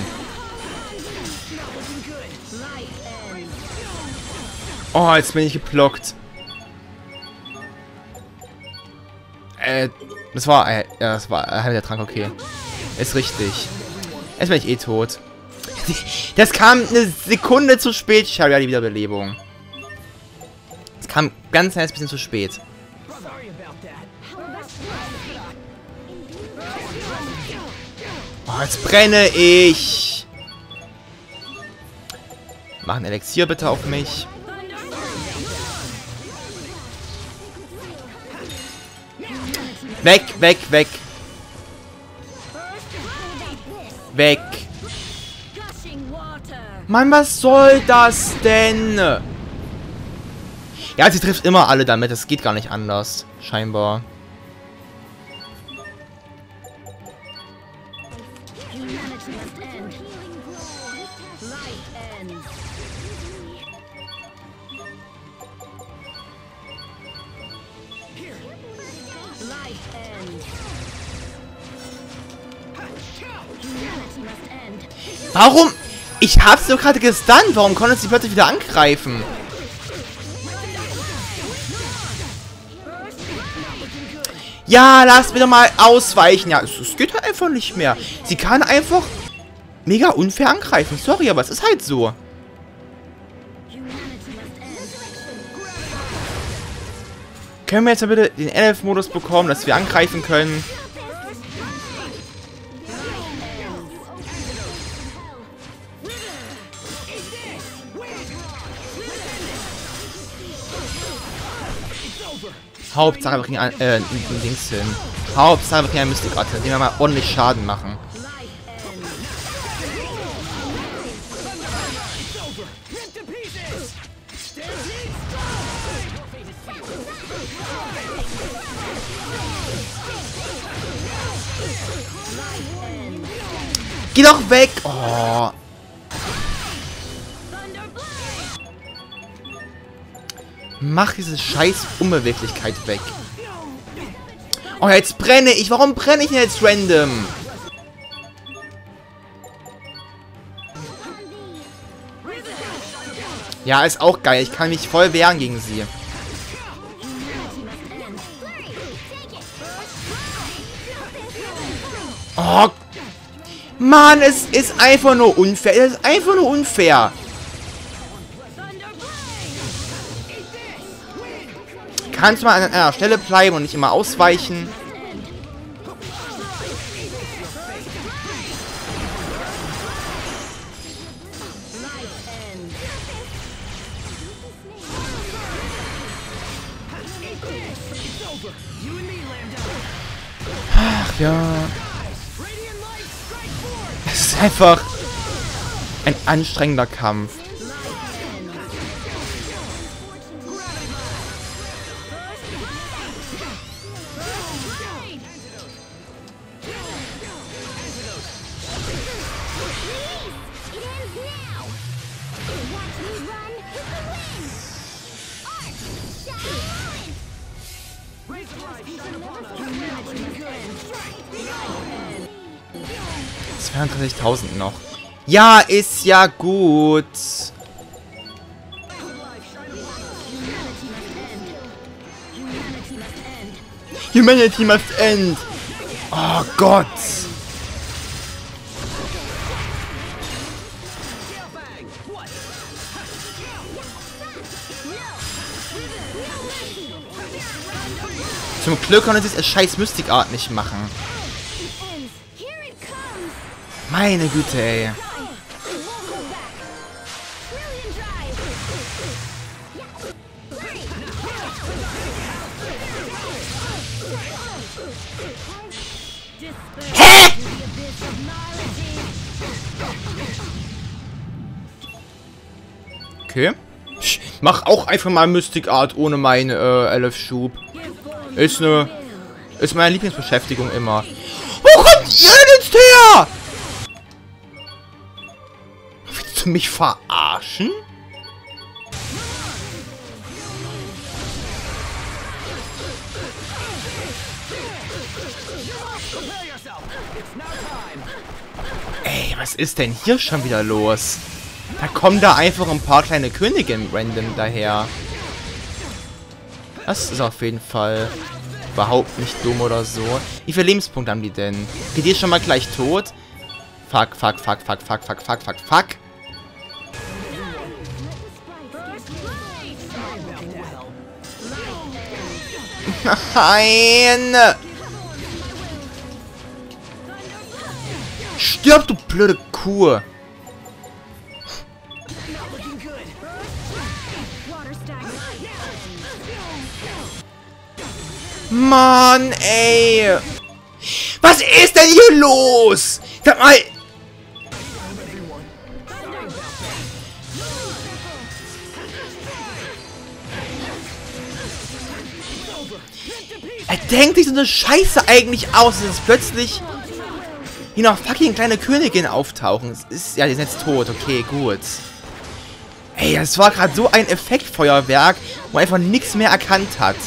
Oh, jetzt bin ich geblockt. Äh, das war, äh, ja, das war, äh, der Trank, okay. Ist richtig. Jetzt bin ich eh tot. Das kam eine Sekunde zu spät. Ich habe ja die Wiederbelebung. Es kam ganz kleines bisschen zu spät. Oh, jetzt brenne ich. Mach ein Elixier bitte auf mich. Weg, weg, weg. Weg. Mann, was soll das denn? Ja, sie trifft immer alle damit. Das geht gar nicht anders. Scheinbar. Warum? Ich hab's doch gerade gestunt. Warum konnte sie plötzlich wieder angreifen? Ja, lass mir doch mal ausweichen. Ja, es, es geht halt einfach nicht mehr. Sie kann einfach mega unfair angreifen. Sorry, aber es ist halt so. Können wir jetzt mal bitte den N F-Modus bekommen, dass wir angreifen können? Hauptsache wir kriegen ein, äh, ein Dings hin. Hauptsache wir kriegen eine Mystikratte, die wir mal ordentlich Schaden machen. Geh doch weg! Oh. Mach diese scheiß Unbeweglichkeit weg. Oh, jetzt brenne ich. Warum brenne ich denn jetzt random? Ja, ist auch geil. Ich kann mich voll wehren gegen sie. Oh. Mann, es ist einfach nur unfair. Es ist einfach nur unfair. Kannst du mal an einer Stelle bleiben und nicht immer ausweichen? Ach ja. Es ist einfach ein anstrengender Kampf. zweiunddreißigtausend noch. Ja, ist ja gut. Humanity must end. Oh Gott. Zum Glück kann es das scheiß Mystic Art nicht machen. Meine Güte, ey. Hä? Okay. Ich mach auch einfach mal Mystic Art ohne meinen äh, Elf-Schub. Ist ne... Ist meine Lieblingsbeschäftigung immer. Wo kommt ihr denn jetzt her? Willst du mich verarschen? Ey, was ist denn hier schon wieder los? Da kommen da einfach ein paar kleine Königinnen random daher. Das ist auf jeden Fall überhaupt nicht dumm oder so. Wie viele Lebenspunkte haben die denn? Geht die schon mal gleich tot? Fuck, fuck, fuck, fuck, fuck, fuck, fuck, fuck, fuck. Nein! Stirb, du blöde Kuh! Mann, ey! Was ist denn hier los? Sag mal! Er denkt sich so eine Scheiße eigentlich aus, dass es plötzlich hier noch fucking kleine Königin auftauchen. Es ist, ja, die sind jetzt tot. Okay, gut. Ey, das war gerade so ein Effektfeuerwerk, wo man einfach nichts mehr erkannt hat.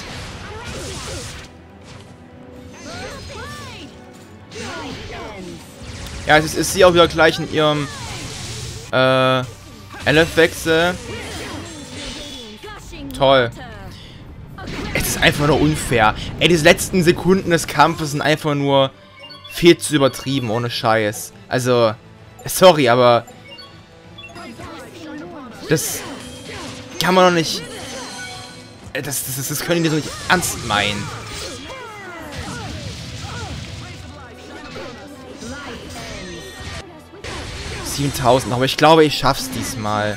Ja, jetzt ist sie auch wieder gleich in ihrem äh, Elf-Wechsel. Toll. Es ist einfach nur unfair. Ey, diese letzten Sekunden des Kampfes sind einfach nur viel zu übertrieben, ohne Scheiß. Also, sorry, aber das kann man doch nicht... Das, das, das können die so nicht ernst meinen. siebentausend, aber ich glaube, ich schaff's diesmal.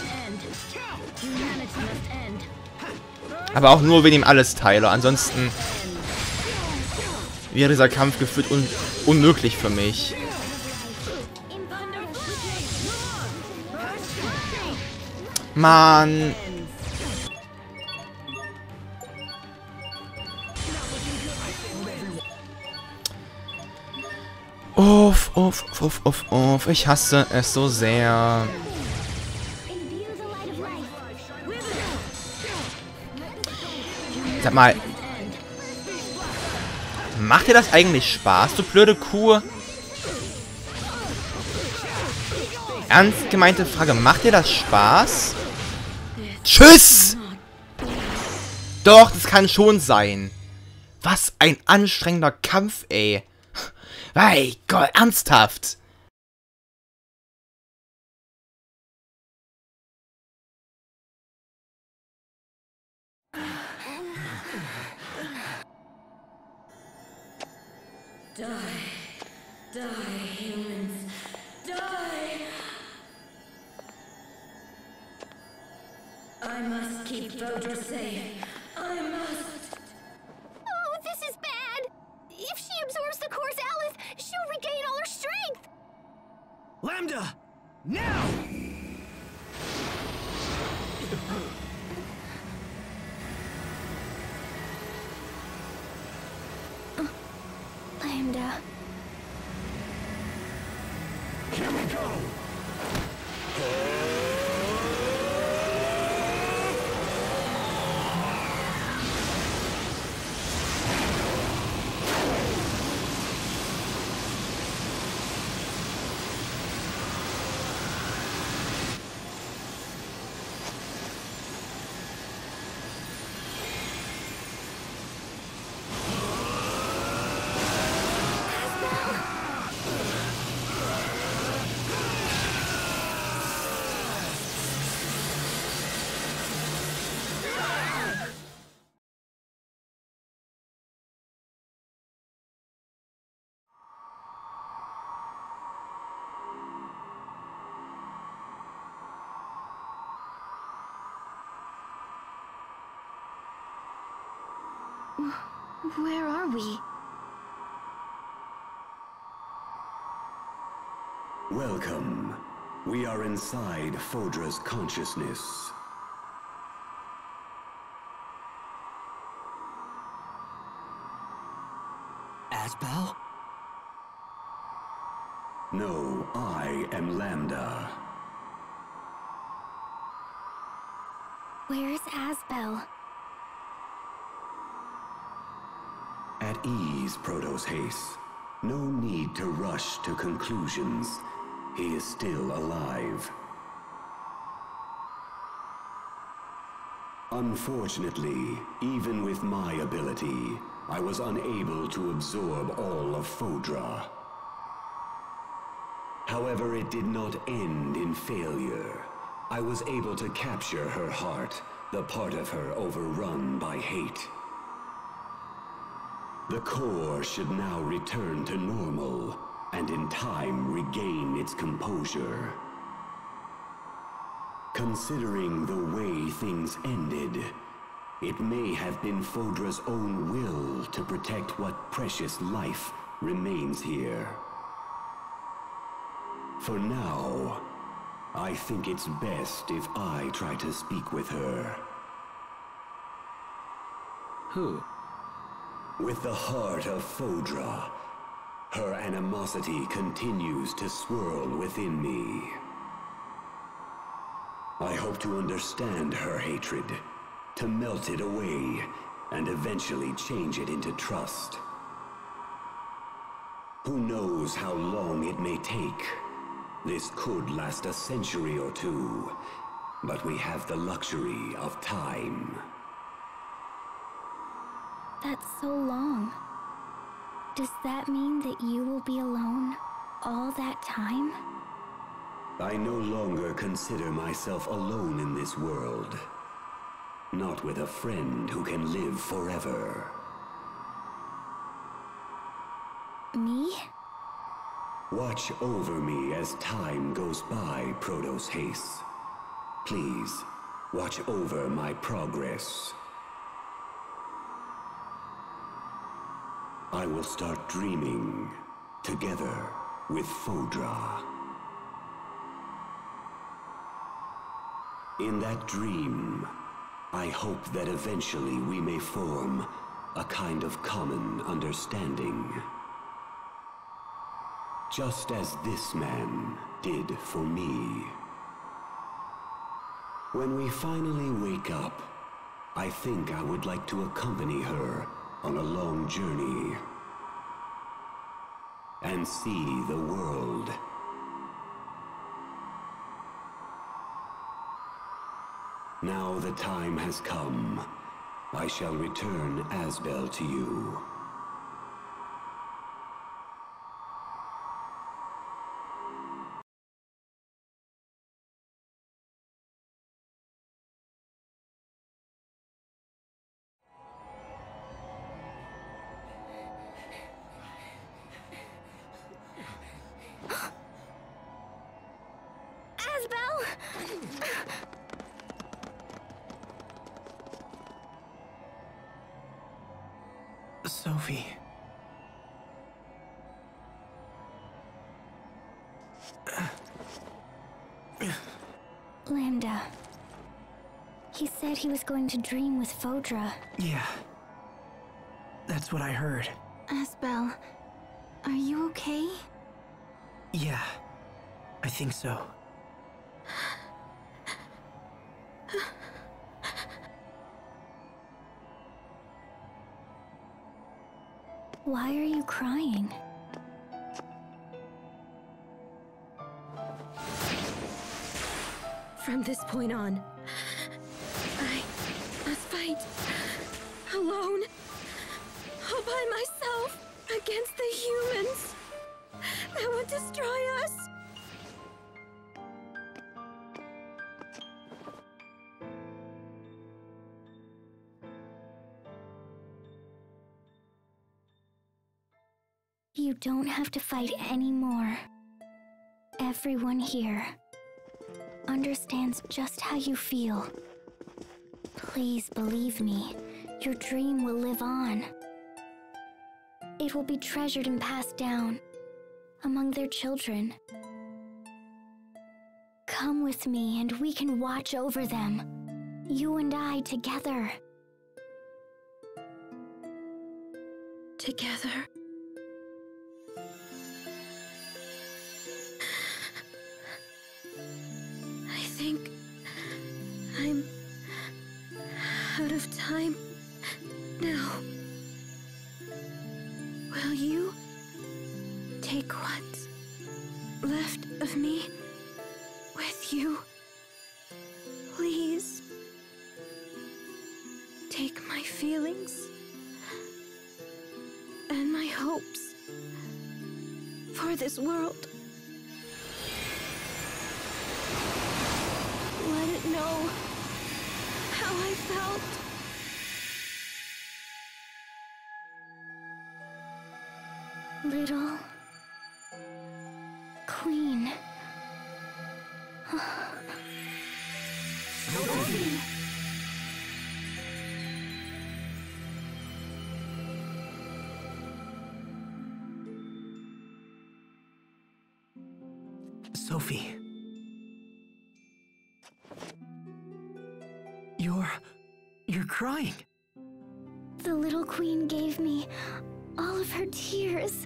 Aber auch nur wegen dem Alles-Teiler. Ansonsten wäre dieser Kampf gefühlt un unmöglich für mich. Mann. Uff, uff, uff, uff, uff. Ich hasse es so sehr. Sag mal. Macht dir das eigentlich Spaß, du blöde Kuh? Ernst gemeinte Frage. Macht dir das Spaß? Tschüss! Doch, das kann schon sein. Was ein anstrengender Kampf, ey. Mein Gott, ernsthaft. Die. Die, humans. Die! I must keep Fodra safe. I must. Oh, this is bad. If she absorbs the core's Aleph, she'll regain all her strength. Lambda! Now! Lambda. Here we go! Where are we? Welcome. We are inside Phodra's consciousness. Asbel? No, I am Lambda. Where's Asbel? At ease, Protos Haste. No need to rush to conclusions. He is still alive. Unfortunately, even with my ability, I was unable to absorb all of Phodra. However, it did not end in failure. I was able to capture her heart, the part of her overrun by hate. The core should now return to normal, and in time regain its composure. Considering the way things ended, it may have been Phodra's own will to protect what precious life remains here. For now, I think it's best if I try to speak with her. Who? With the heart of Phodra, her animosity continues to swirl within me. I hope to understand her hatred, to melt it away, and eventually change it into trust. Who knows how long it may take? This could last a century or two, but we have the luxury of time. That's so long. Does that mean that you will be alone all that time? I no longer consider myself alone in this world. Not with a friend who can live forever. Me? Watch over me as time goes by, Protos Haste. Please, watch over my progress. I will start dreaming, together with Phodra. In that dream, I hope that eventually we may form a kind of common understanding. Just as this man did for me. When we finally wake up, I think I would like to accompany her on a long journey and see the world. Now the time has come. I shall return Asbel to you. Sophie. Lambda. He said he was going to dream with Phodra. Yeah. That's what I heard. Asbel, are you okay? Yeah. I think so. Why are you crying? From this point on, I must fight alone, all by myself, against the humans that would destroy us. You don't have to fight anymore. Everyone here understands just how you feel. Please believe me, your dream will live on. It will be treasured and passed down among their children. Come with me and we can watch over them, you and I together. Together? I think I'm out of time now. Will you take what's left of me with you? Please take my feelings and my hopes for this world. Let it know how I felt. Little Queen. Sophie! Sophie. You're... you're crying. The little queen gave me all of her tears.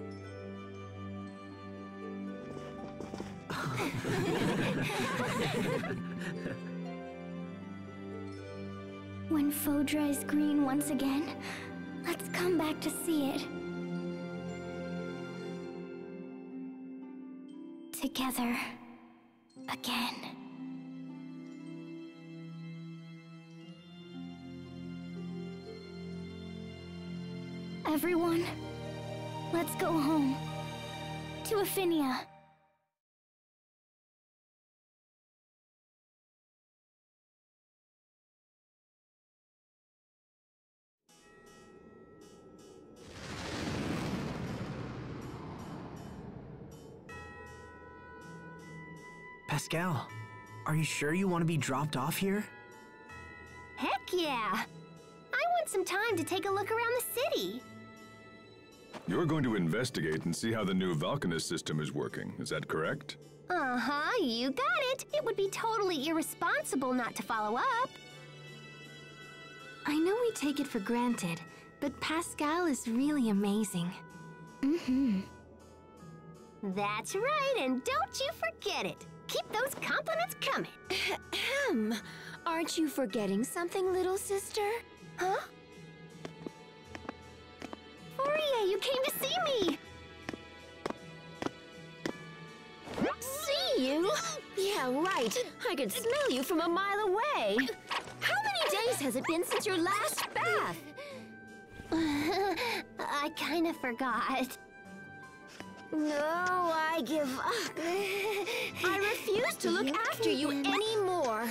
When Fodra is green once again, let's come back to see it. Together again. Everyone, let's go home. To Aphinia. Pascal, are you sure you want to be dropped off here? Heck yeah! I want some time to take a look around the city. You're going to investigate and see how the new Valkanus system is working, is that correct? Uh-huh, you got it. It would be totally irresponsible not to follow up. I know we take it for granted, but Pascal is really amazing. Mm-hmm. That's right, and don't you forget it. Keep those compliments coming. Ahem. Aren't you forgetting something, little sister? Huh? Fourier, you came to see me! See you? Yeah, right. I could smell you from a mile away. How many days has it been since your last bath? I kind of forgot. No, I give up. I refuse to look after you anymore.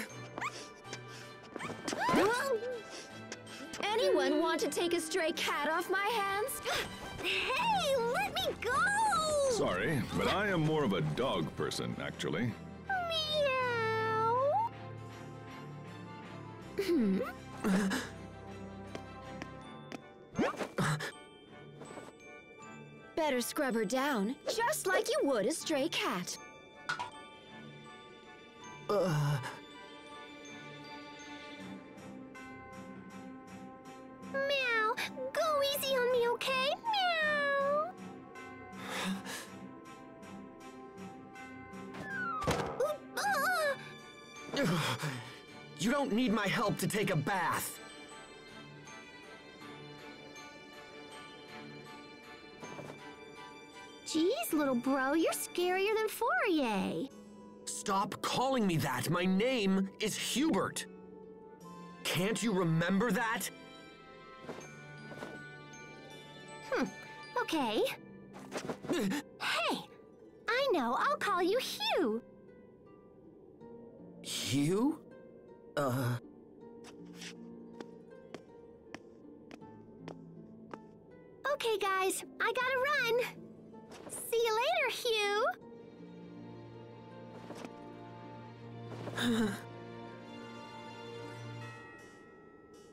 Anyone want to take a stray cat off my hands? Hey, let me go! Sorry, but I am more of a dog person, actually. Meow. Hmm. Better scrub her down, just like you would a stray cat. Uh... Meow. Go easy on me, okay? Meow. You don't need my help to take a bath. Jeez, little bro, you're scarier than Fourier. Stop calling me that. My name is Hubert. Can't you remember that? Hmm, okay. Hey, I know, I'll call you Hugh. Hugh? Uh... Okay, guys, I gotta run. See you later, Hugh.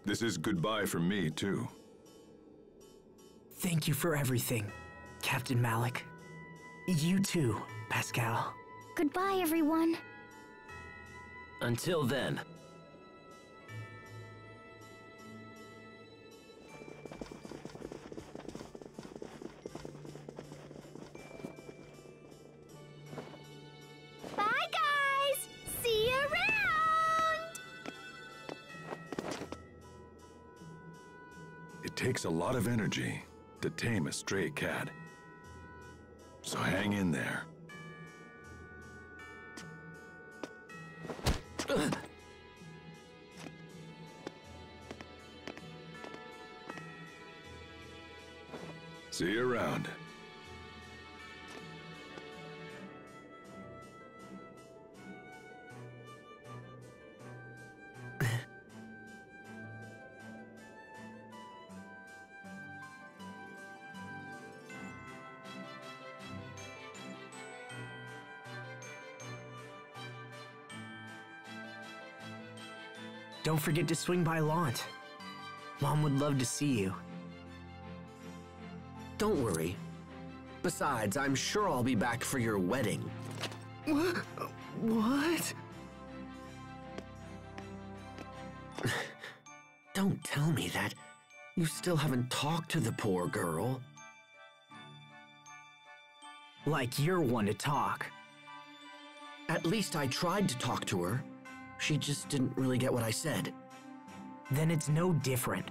This is goodbye from me, too. Thank you for everything, Captain Malik. You too, Pascal. Goodbye, everyone. Until then. Bye, guys! See you around! It takes a lot of energy to tame a stray cat. So hang in there. See you around. Don't forget to swing by Lant. Mom would love to see you. Don't worry. Besides, I'm sure I'll be back for your wedding. What? What? Don't tell me that. You still haven't talked to the poor girl. Like you're one to talk. At least I tried to talk to her. She just didn't really get what I said. Then it's no different.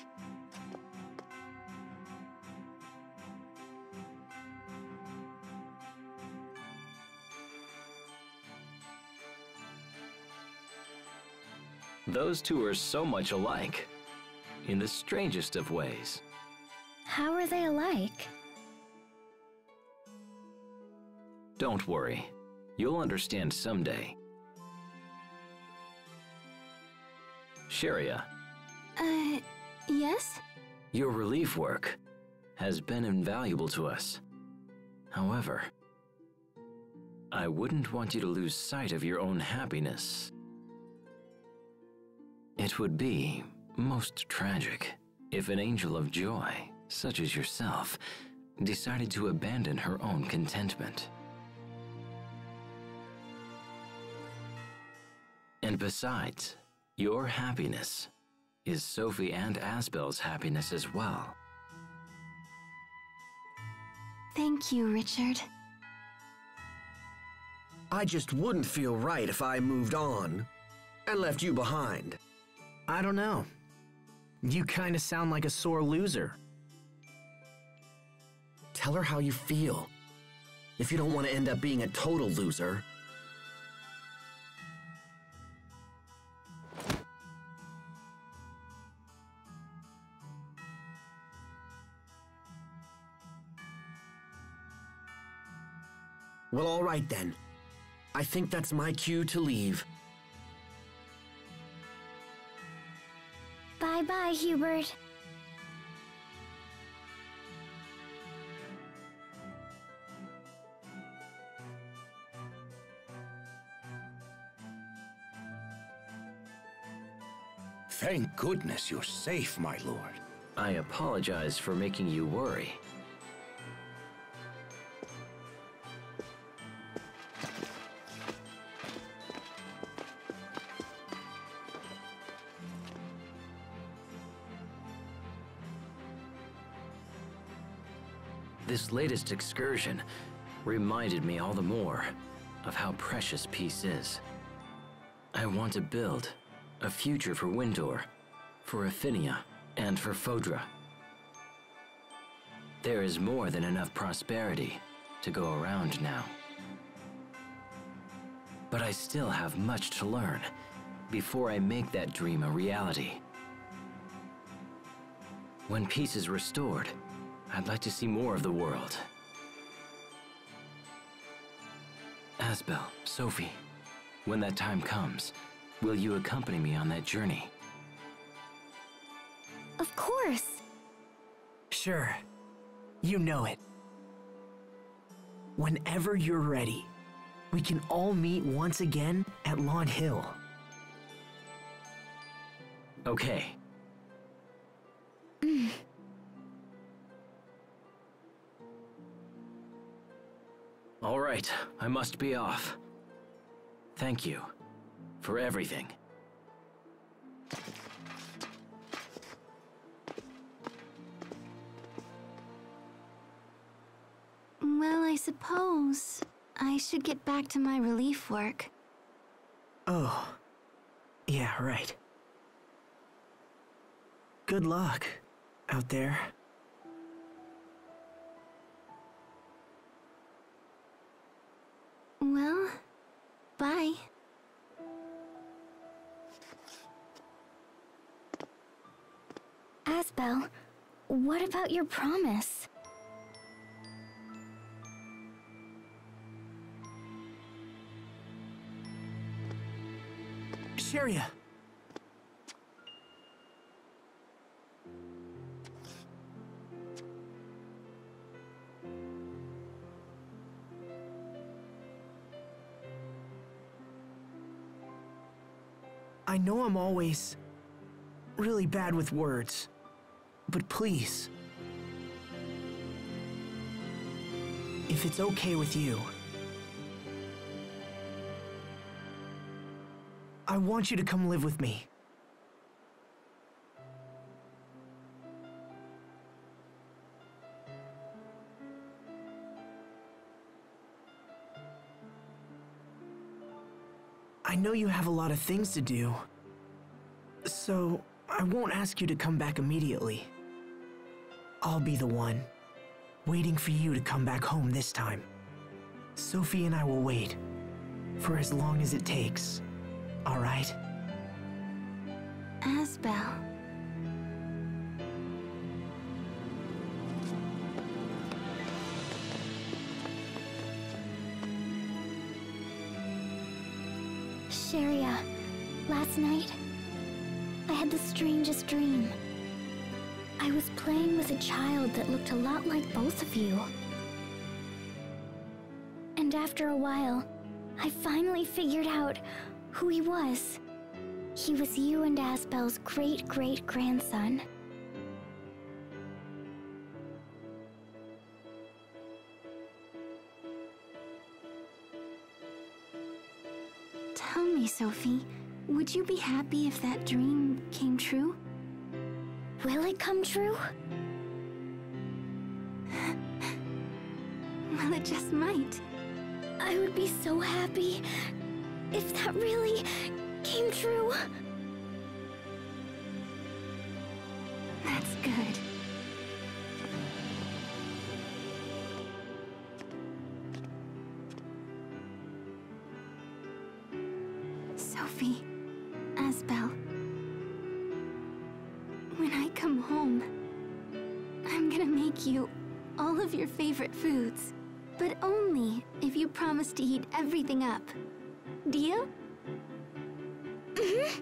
Those two are so much alike, in the strangest of ways. How are they alike? Don't worry, you'll understand someday. Sharia. Uh, yes? Your relief work has been invaluable to us. However, I wouldn't want you to lose sight of your own happiness. It would be most tragic if an angel of joy, such as yourself, decided to abandon her own contentment. And besides, your happiness is Sophie and Asbel's happiness as well. Thank you, Richard. I just wouldn't feel right if I moved on and left you behind. I don't know. You kind of sound like a sore loser. Tell her how you feel. If you don't want to end up being a total loser. Well, all right then. I think that's my cue to leave. Bye-bye, Hubert. Thank goodness you're safe, my lord. I apologize for making you worry. This latest excursion reminded me all the more of how precious peace is. I want to build a future for Windor, for Affinia, and for Fodra. There is more than enough prosperity to go around now. But I still have much to learn before I make that dream a reality. When peace is restored, I'd like to see more of the world. Asbel, Sophie, when that time comes, will you accompany me on that journey? Of course. Sure. You know it. Whenever you're ready, we can all meet once again at Lawn Hill. Okay, All right, I must be off. Thank you for everything. Well, I suppose I should get back to my relief work. Oh. Yeah, right. Good luck out there. Well, bye. Asbel, what about your promise? Cheria! I know I'm always really bad with words, but please, if it's okay with you, I want you to come live with me. I know you have a lot of things to do, so I won't ask you to come back immediately. I'll be the one, waiting for you to come back home this time. Sophie and I will wait, for as long as it takes. All right? Asbel. Cheria, last night, I had the strangest dream. I was playing with a child that looked a lot like both of you. And after a while, I finally figured out who he was. He was you and Asbel's great-great-grandson. Tell me, Sophie, would you be happy if that dream came true? Will it come true? Well, it just might. I would be so happy if that really came true. That's good. Sophie, Asbel, when I come home, I'm gonna make you all of your favorite foods, but only if you promise to eat everything up. Deal? Mm-hmm.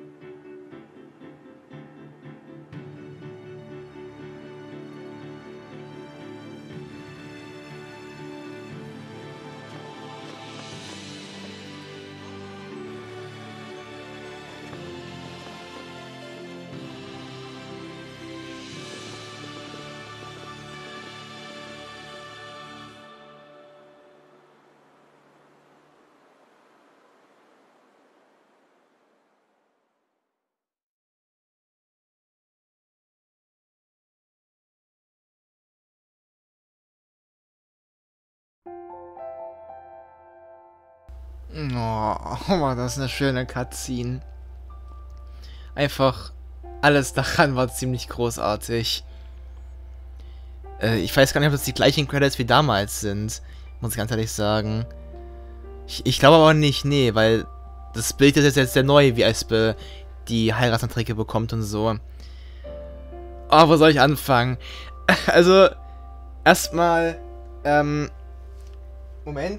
Oh, war das eine schöne Cutscene. Einfach alles daran war ziemlich großartig. Äh, ich weiß gar nicht, ob das die gleichen Credits wie damals sind. Muss ich ganz ehrlich sagen. Ich, ich glaube aber nicht, nee, weil das Bild ist jetzt der neue, wie Asbel die Heiratsanträge bekommt und so. Oh, wo soll ich anfangen? Also, erstmal, ähm, Moment.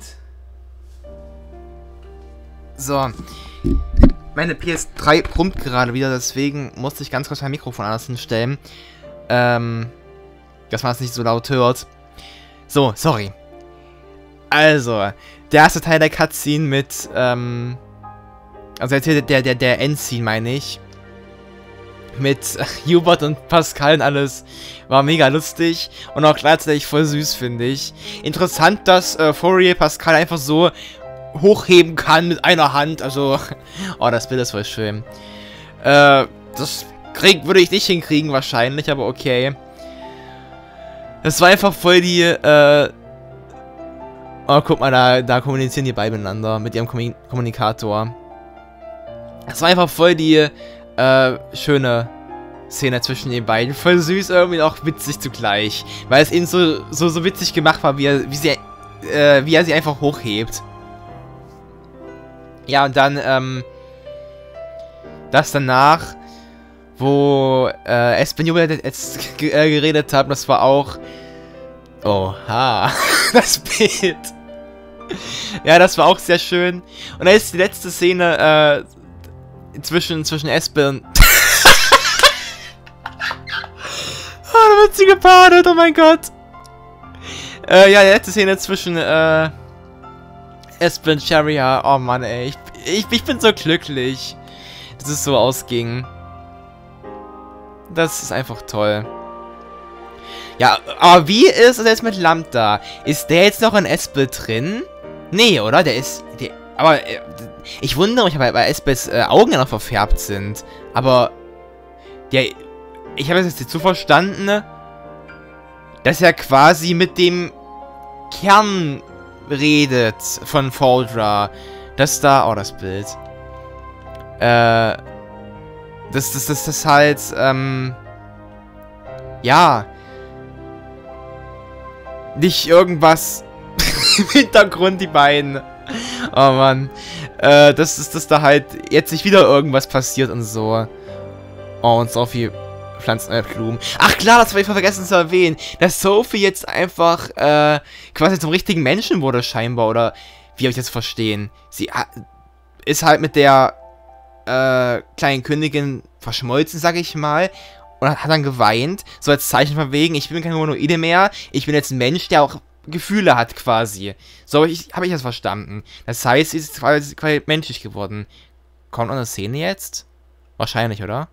So. Meine P S drei brummt gerade wieder, deswegen musste ich ganz kurz mein Mikrofon anders hinstellen. Ähm, dass man es nicht so laut hört. So, sorry. Also, der erste Teil der Cutscene mit, ähm, also jetzt hier der, der, der Endscene, meine ich. mit Hubert und Pascal und alles war mega lustig und auch gleichzeitig voll süß, finde ich. Interessant, dass äh, Fourier Pascal einfach so hochheben kann mit einer Hand, also, oh, das Bild ist voll schön. Äh, das krieg, würde ich nicht hinkriegen wahrscheinlich, aber okay. Das war einfach voll die, äh, oh, guck mal, da, da kommunizieren die beiden miteinander mit ihrem Kommun Kommunikator. Das war einfach voll die, äh, schöne Szene zwischen den beiden. Voll süß, irgendwie auch witzig zugleich. Weil es eben so, so, so witzig gemacht war, wie er, wie sie, äh, wie er sie einfach hochhebt. Ja, und dann, ähm, das danach, wo, äh, Espen jetzt äh, geredet hat, das war auch, oha, das Bild. Ja, das war auch sehr schön. Und da ist die letzte Szene, äh, Zwischen, zwischen Espen und... Oh, da wird sie gepaart, oh mein Gott. Äh, ja, die letzte Szene zwischen, äh... Espen und Sharia. Oh Mann, ey. Ich, ich, ich bin so glücklich, dass es so ausging. Das ist einfach toll. Ja, aber wie ist es jetzt mit Lambda? Ist der jetzt noch in Espen drin? Nee, oder? Der ist... Der, aber... Äh, ich wundere mich, weil, weil Espes äh, Augen ja noch verfärbt sind. Aber der, ich habe es jetzt so verstanden, dass er quasi mit dem Kern redet von Foldra. Dass da, oh, das Bild. Äh, dass das, das, das halt, ähm, ja, nicht irgendwas im Hintergrund, die beiden. Oh Mann. Äh, dass, dass, dass da halt jetzt nicht wieder irgendwas passiert und so. Oh, und Sophie pflanzt neue Blumen. Ach klar, das habe ich vergessen zu erwähnen. Dass Sophie jetzt einfach, äh, quasi zum richtigen Menschen wurde scheinbar. Oder wie habe ich das verstehen? Sie ist halt mit der, äh, kleinen Königin verschmolzen, sag ich mal. Und hat dann geweint. So als Zeichen von wegen, ich bin kein Humanoide mehr. Ich bin jetzt ein Mensch, der auch Gefühle hat quasi. So habe ich, hab ich das verstanden. Das heißt, sie ist quasi, quasi menschlich geworden. Kommt noch eine Szene jetzt? Wahrscheinlich, oder?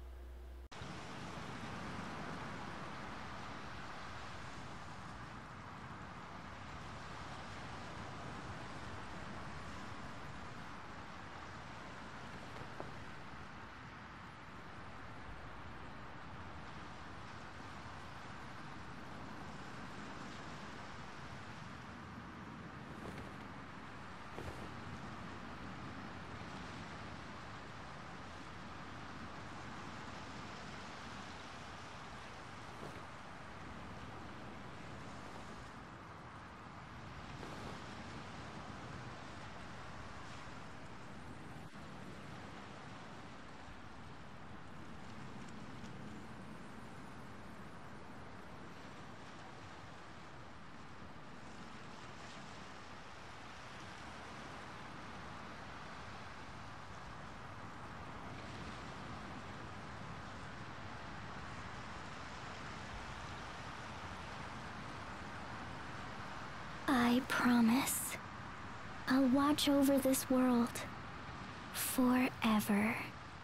I promise. I'll watch over this world forever.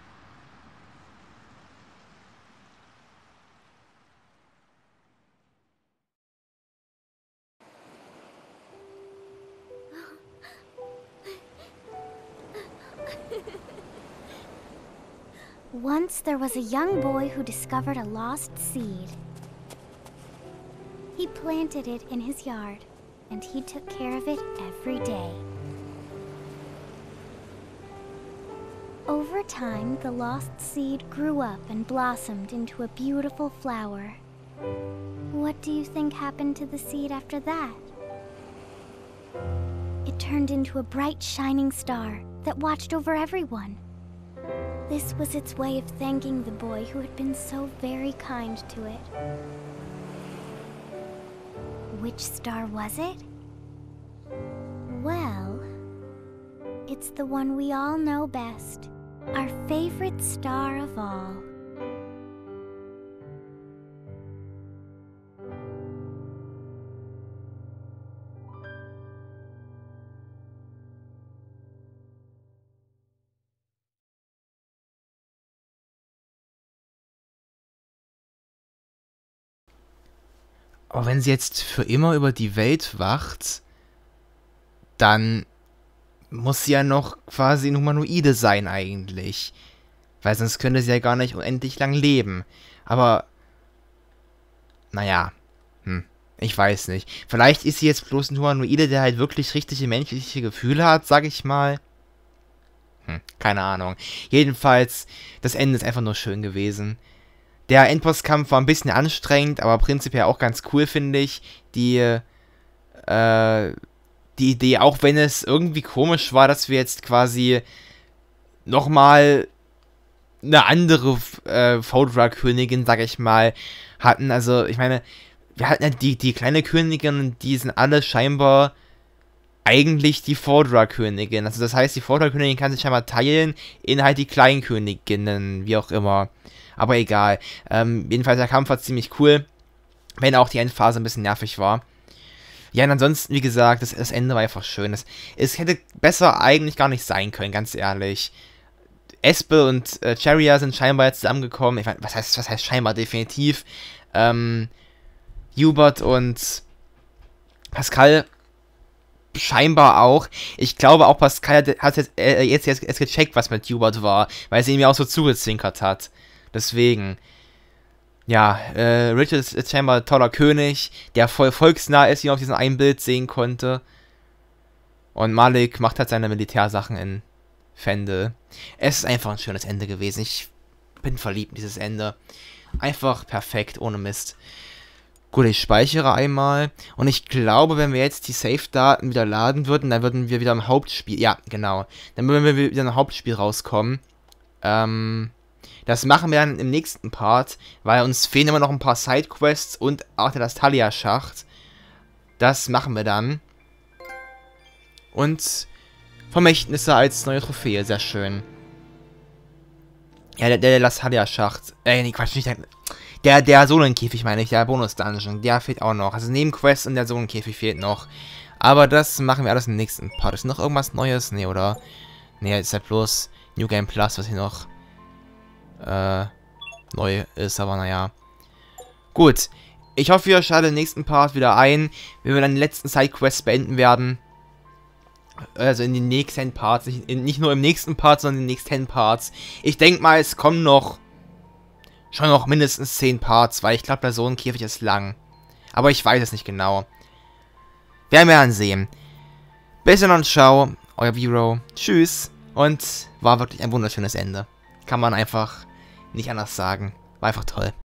Once there was a young boy who discovered a lost seed. He planted it in his yard, and he took care of it every day. Over time, the lost seed grew up and blossomed into a beautiful flower. What do you think happened to the seed after that? It turned into a bright, shining star that watched over everyone. This was its way of thanking the boy who had been so very kind to it. Which star was it? Well, it's the one we all know best, our favorite star of all. Aber wenn sie jetzt für immer über die Welt wacht, dann muss sie ja noch quasi ein Humanoide sein eigentlich. Weil sonst könnte sie ja gar nicht unendlich lang leben. Aber, naja, hm, ich weiß nicht. Vielleicht ist sie jetzt bloß ein Humanoide, der halt wirklich richtige menschliche Gefühle hat, sag ich mal. Hm, keine Ahnung. Jedenfalls, das Ende ist einfach nur schön gewesen. Der Endbosskampf war ein bisschen anstrengend, aber prinzipiell auch ganz cool, finde ich. Die, äh, die Idee, auch wenn es irgendwie komisch war, dass wir jetzt quasi nochmal eine andere äh, Fodra-Königin, sag ich mal, hatten. Also, ich meine, wir hatten ja die, die kleine Königin, die sind alle scheinbar eigentlich die Fodra-Königin. Also, das heißt, die Fodra-Königin kann sich scheinbar teilen in halt die Kleinköniginnen, wie auch immer. Aber egal. Ähm, jedenfalls, der Kampf war ziemlich cool, wenn auch die Endphase ein bisschen nervig war. Ja, und ansonsten, wie gesagt, das, das Ende war einfach schön. Es, es hätte besser eigentlich gar nicht sein können, ganz ehrlich. Espel und äh, Cheria sind scheinbar jetzt zusammengekommen. Ich meine, was heißt, was heißt scheinbar? Definitiv. Ähm, Hubert und Pascal scheinbar auch. Ich glaube auch, Pascal hat, hat jetzt, äh, jetzt, jetzt, jetzt gecheckt, was mit Hubert war, weil sie ihm ja auch so zugezwinkert hat. Deswegen. Ja, äh, Richard ist scheinbar ein toller König, der voll volksnah ist, wie man auf diesem einen Bild sehen konnte. Und Malik macht halt seine Militärsachen in Fendel. Es ist einfach ein schönes Ende gewesen. Ich bin verliebt in dieses Ende. Einfach perfekt, ohne Mist. Gut, ich speichere einmal. Und ich glaube, wenn wir jetzt die Save-Daten wieder laden würden, dann würden wir wieder im Hauptspiel... Ja, genau. Dann würden wir wieder im Hauptspiel rauskommen. Ähm... Das machen wir dann im nächsten Part, weil uns fehlen immer noch ein paar Sidequests und auch der Talia-Schacht. Das machen wir dann. Und Vermächtnisse als neue Trophäe, sehr schön. Ja, der, der Talia-Schacht. Äh, nee, Quatsch, nicht der... Der, der Sohlenkäfig, meine ich, der Bonus-Dungeon. Der fehlt auch noch. Also Nebenquest und der Sohlenkäfig fehlt noch. Aber das machen wir alles im nächsten Part. Ist noch irgendwas Neues? Nee, oder? Nee, ist halt bloß New Game Plus, was hier noch... Äh, neu ist, aber naja. Gut. Ich hoffe, ihr schaltet den nächsten Part wieder ein, wenn wir dann die letzten Sidequests beenden werden. Also in den nächsten Parts. Nicht, in, nicht nur im nächsten Part, sondern in den nächsten Parts. Ich denke mal, es kommen noch schon noch mindestens zehn Parts, weil ich glaube, der Sohlenkäfig ist lang. Aber ich weiß es nicht genau. Werden wir dann sehen. Bis dann und ciao. Euer Vero. Tschüss. Und war wirklich ein wunderschönes Ende. Kann man einfach nicht anders sagen. War einfach toll.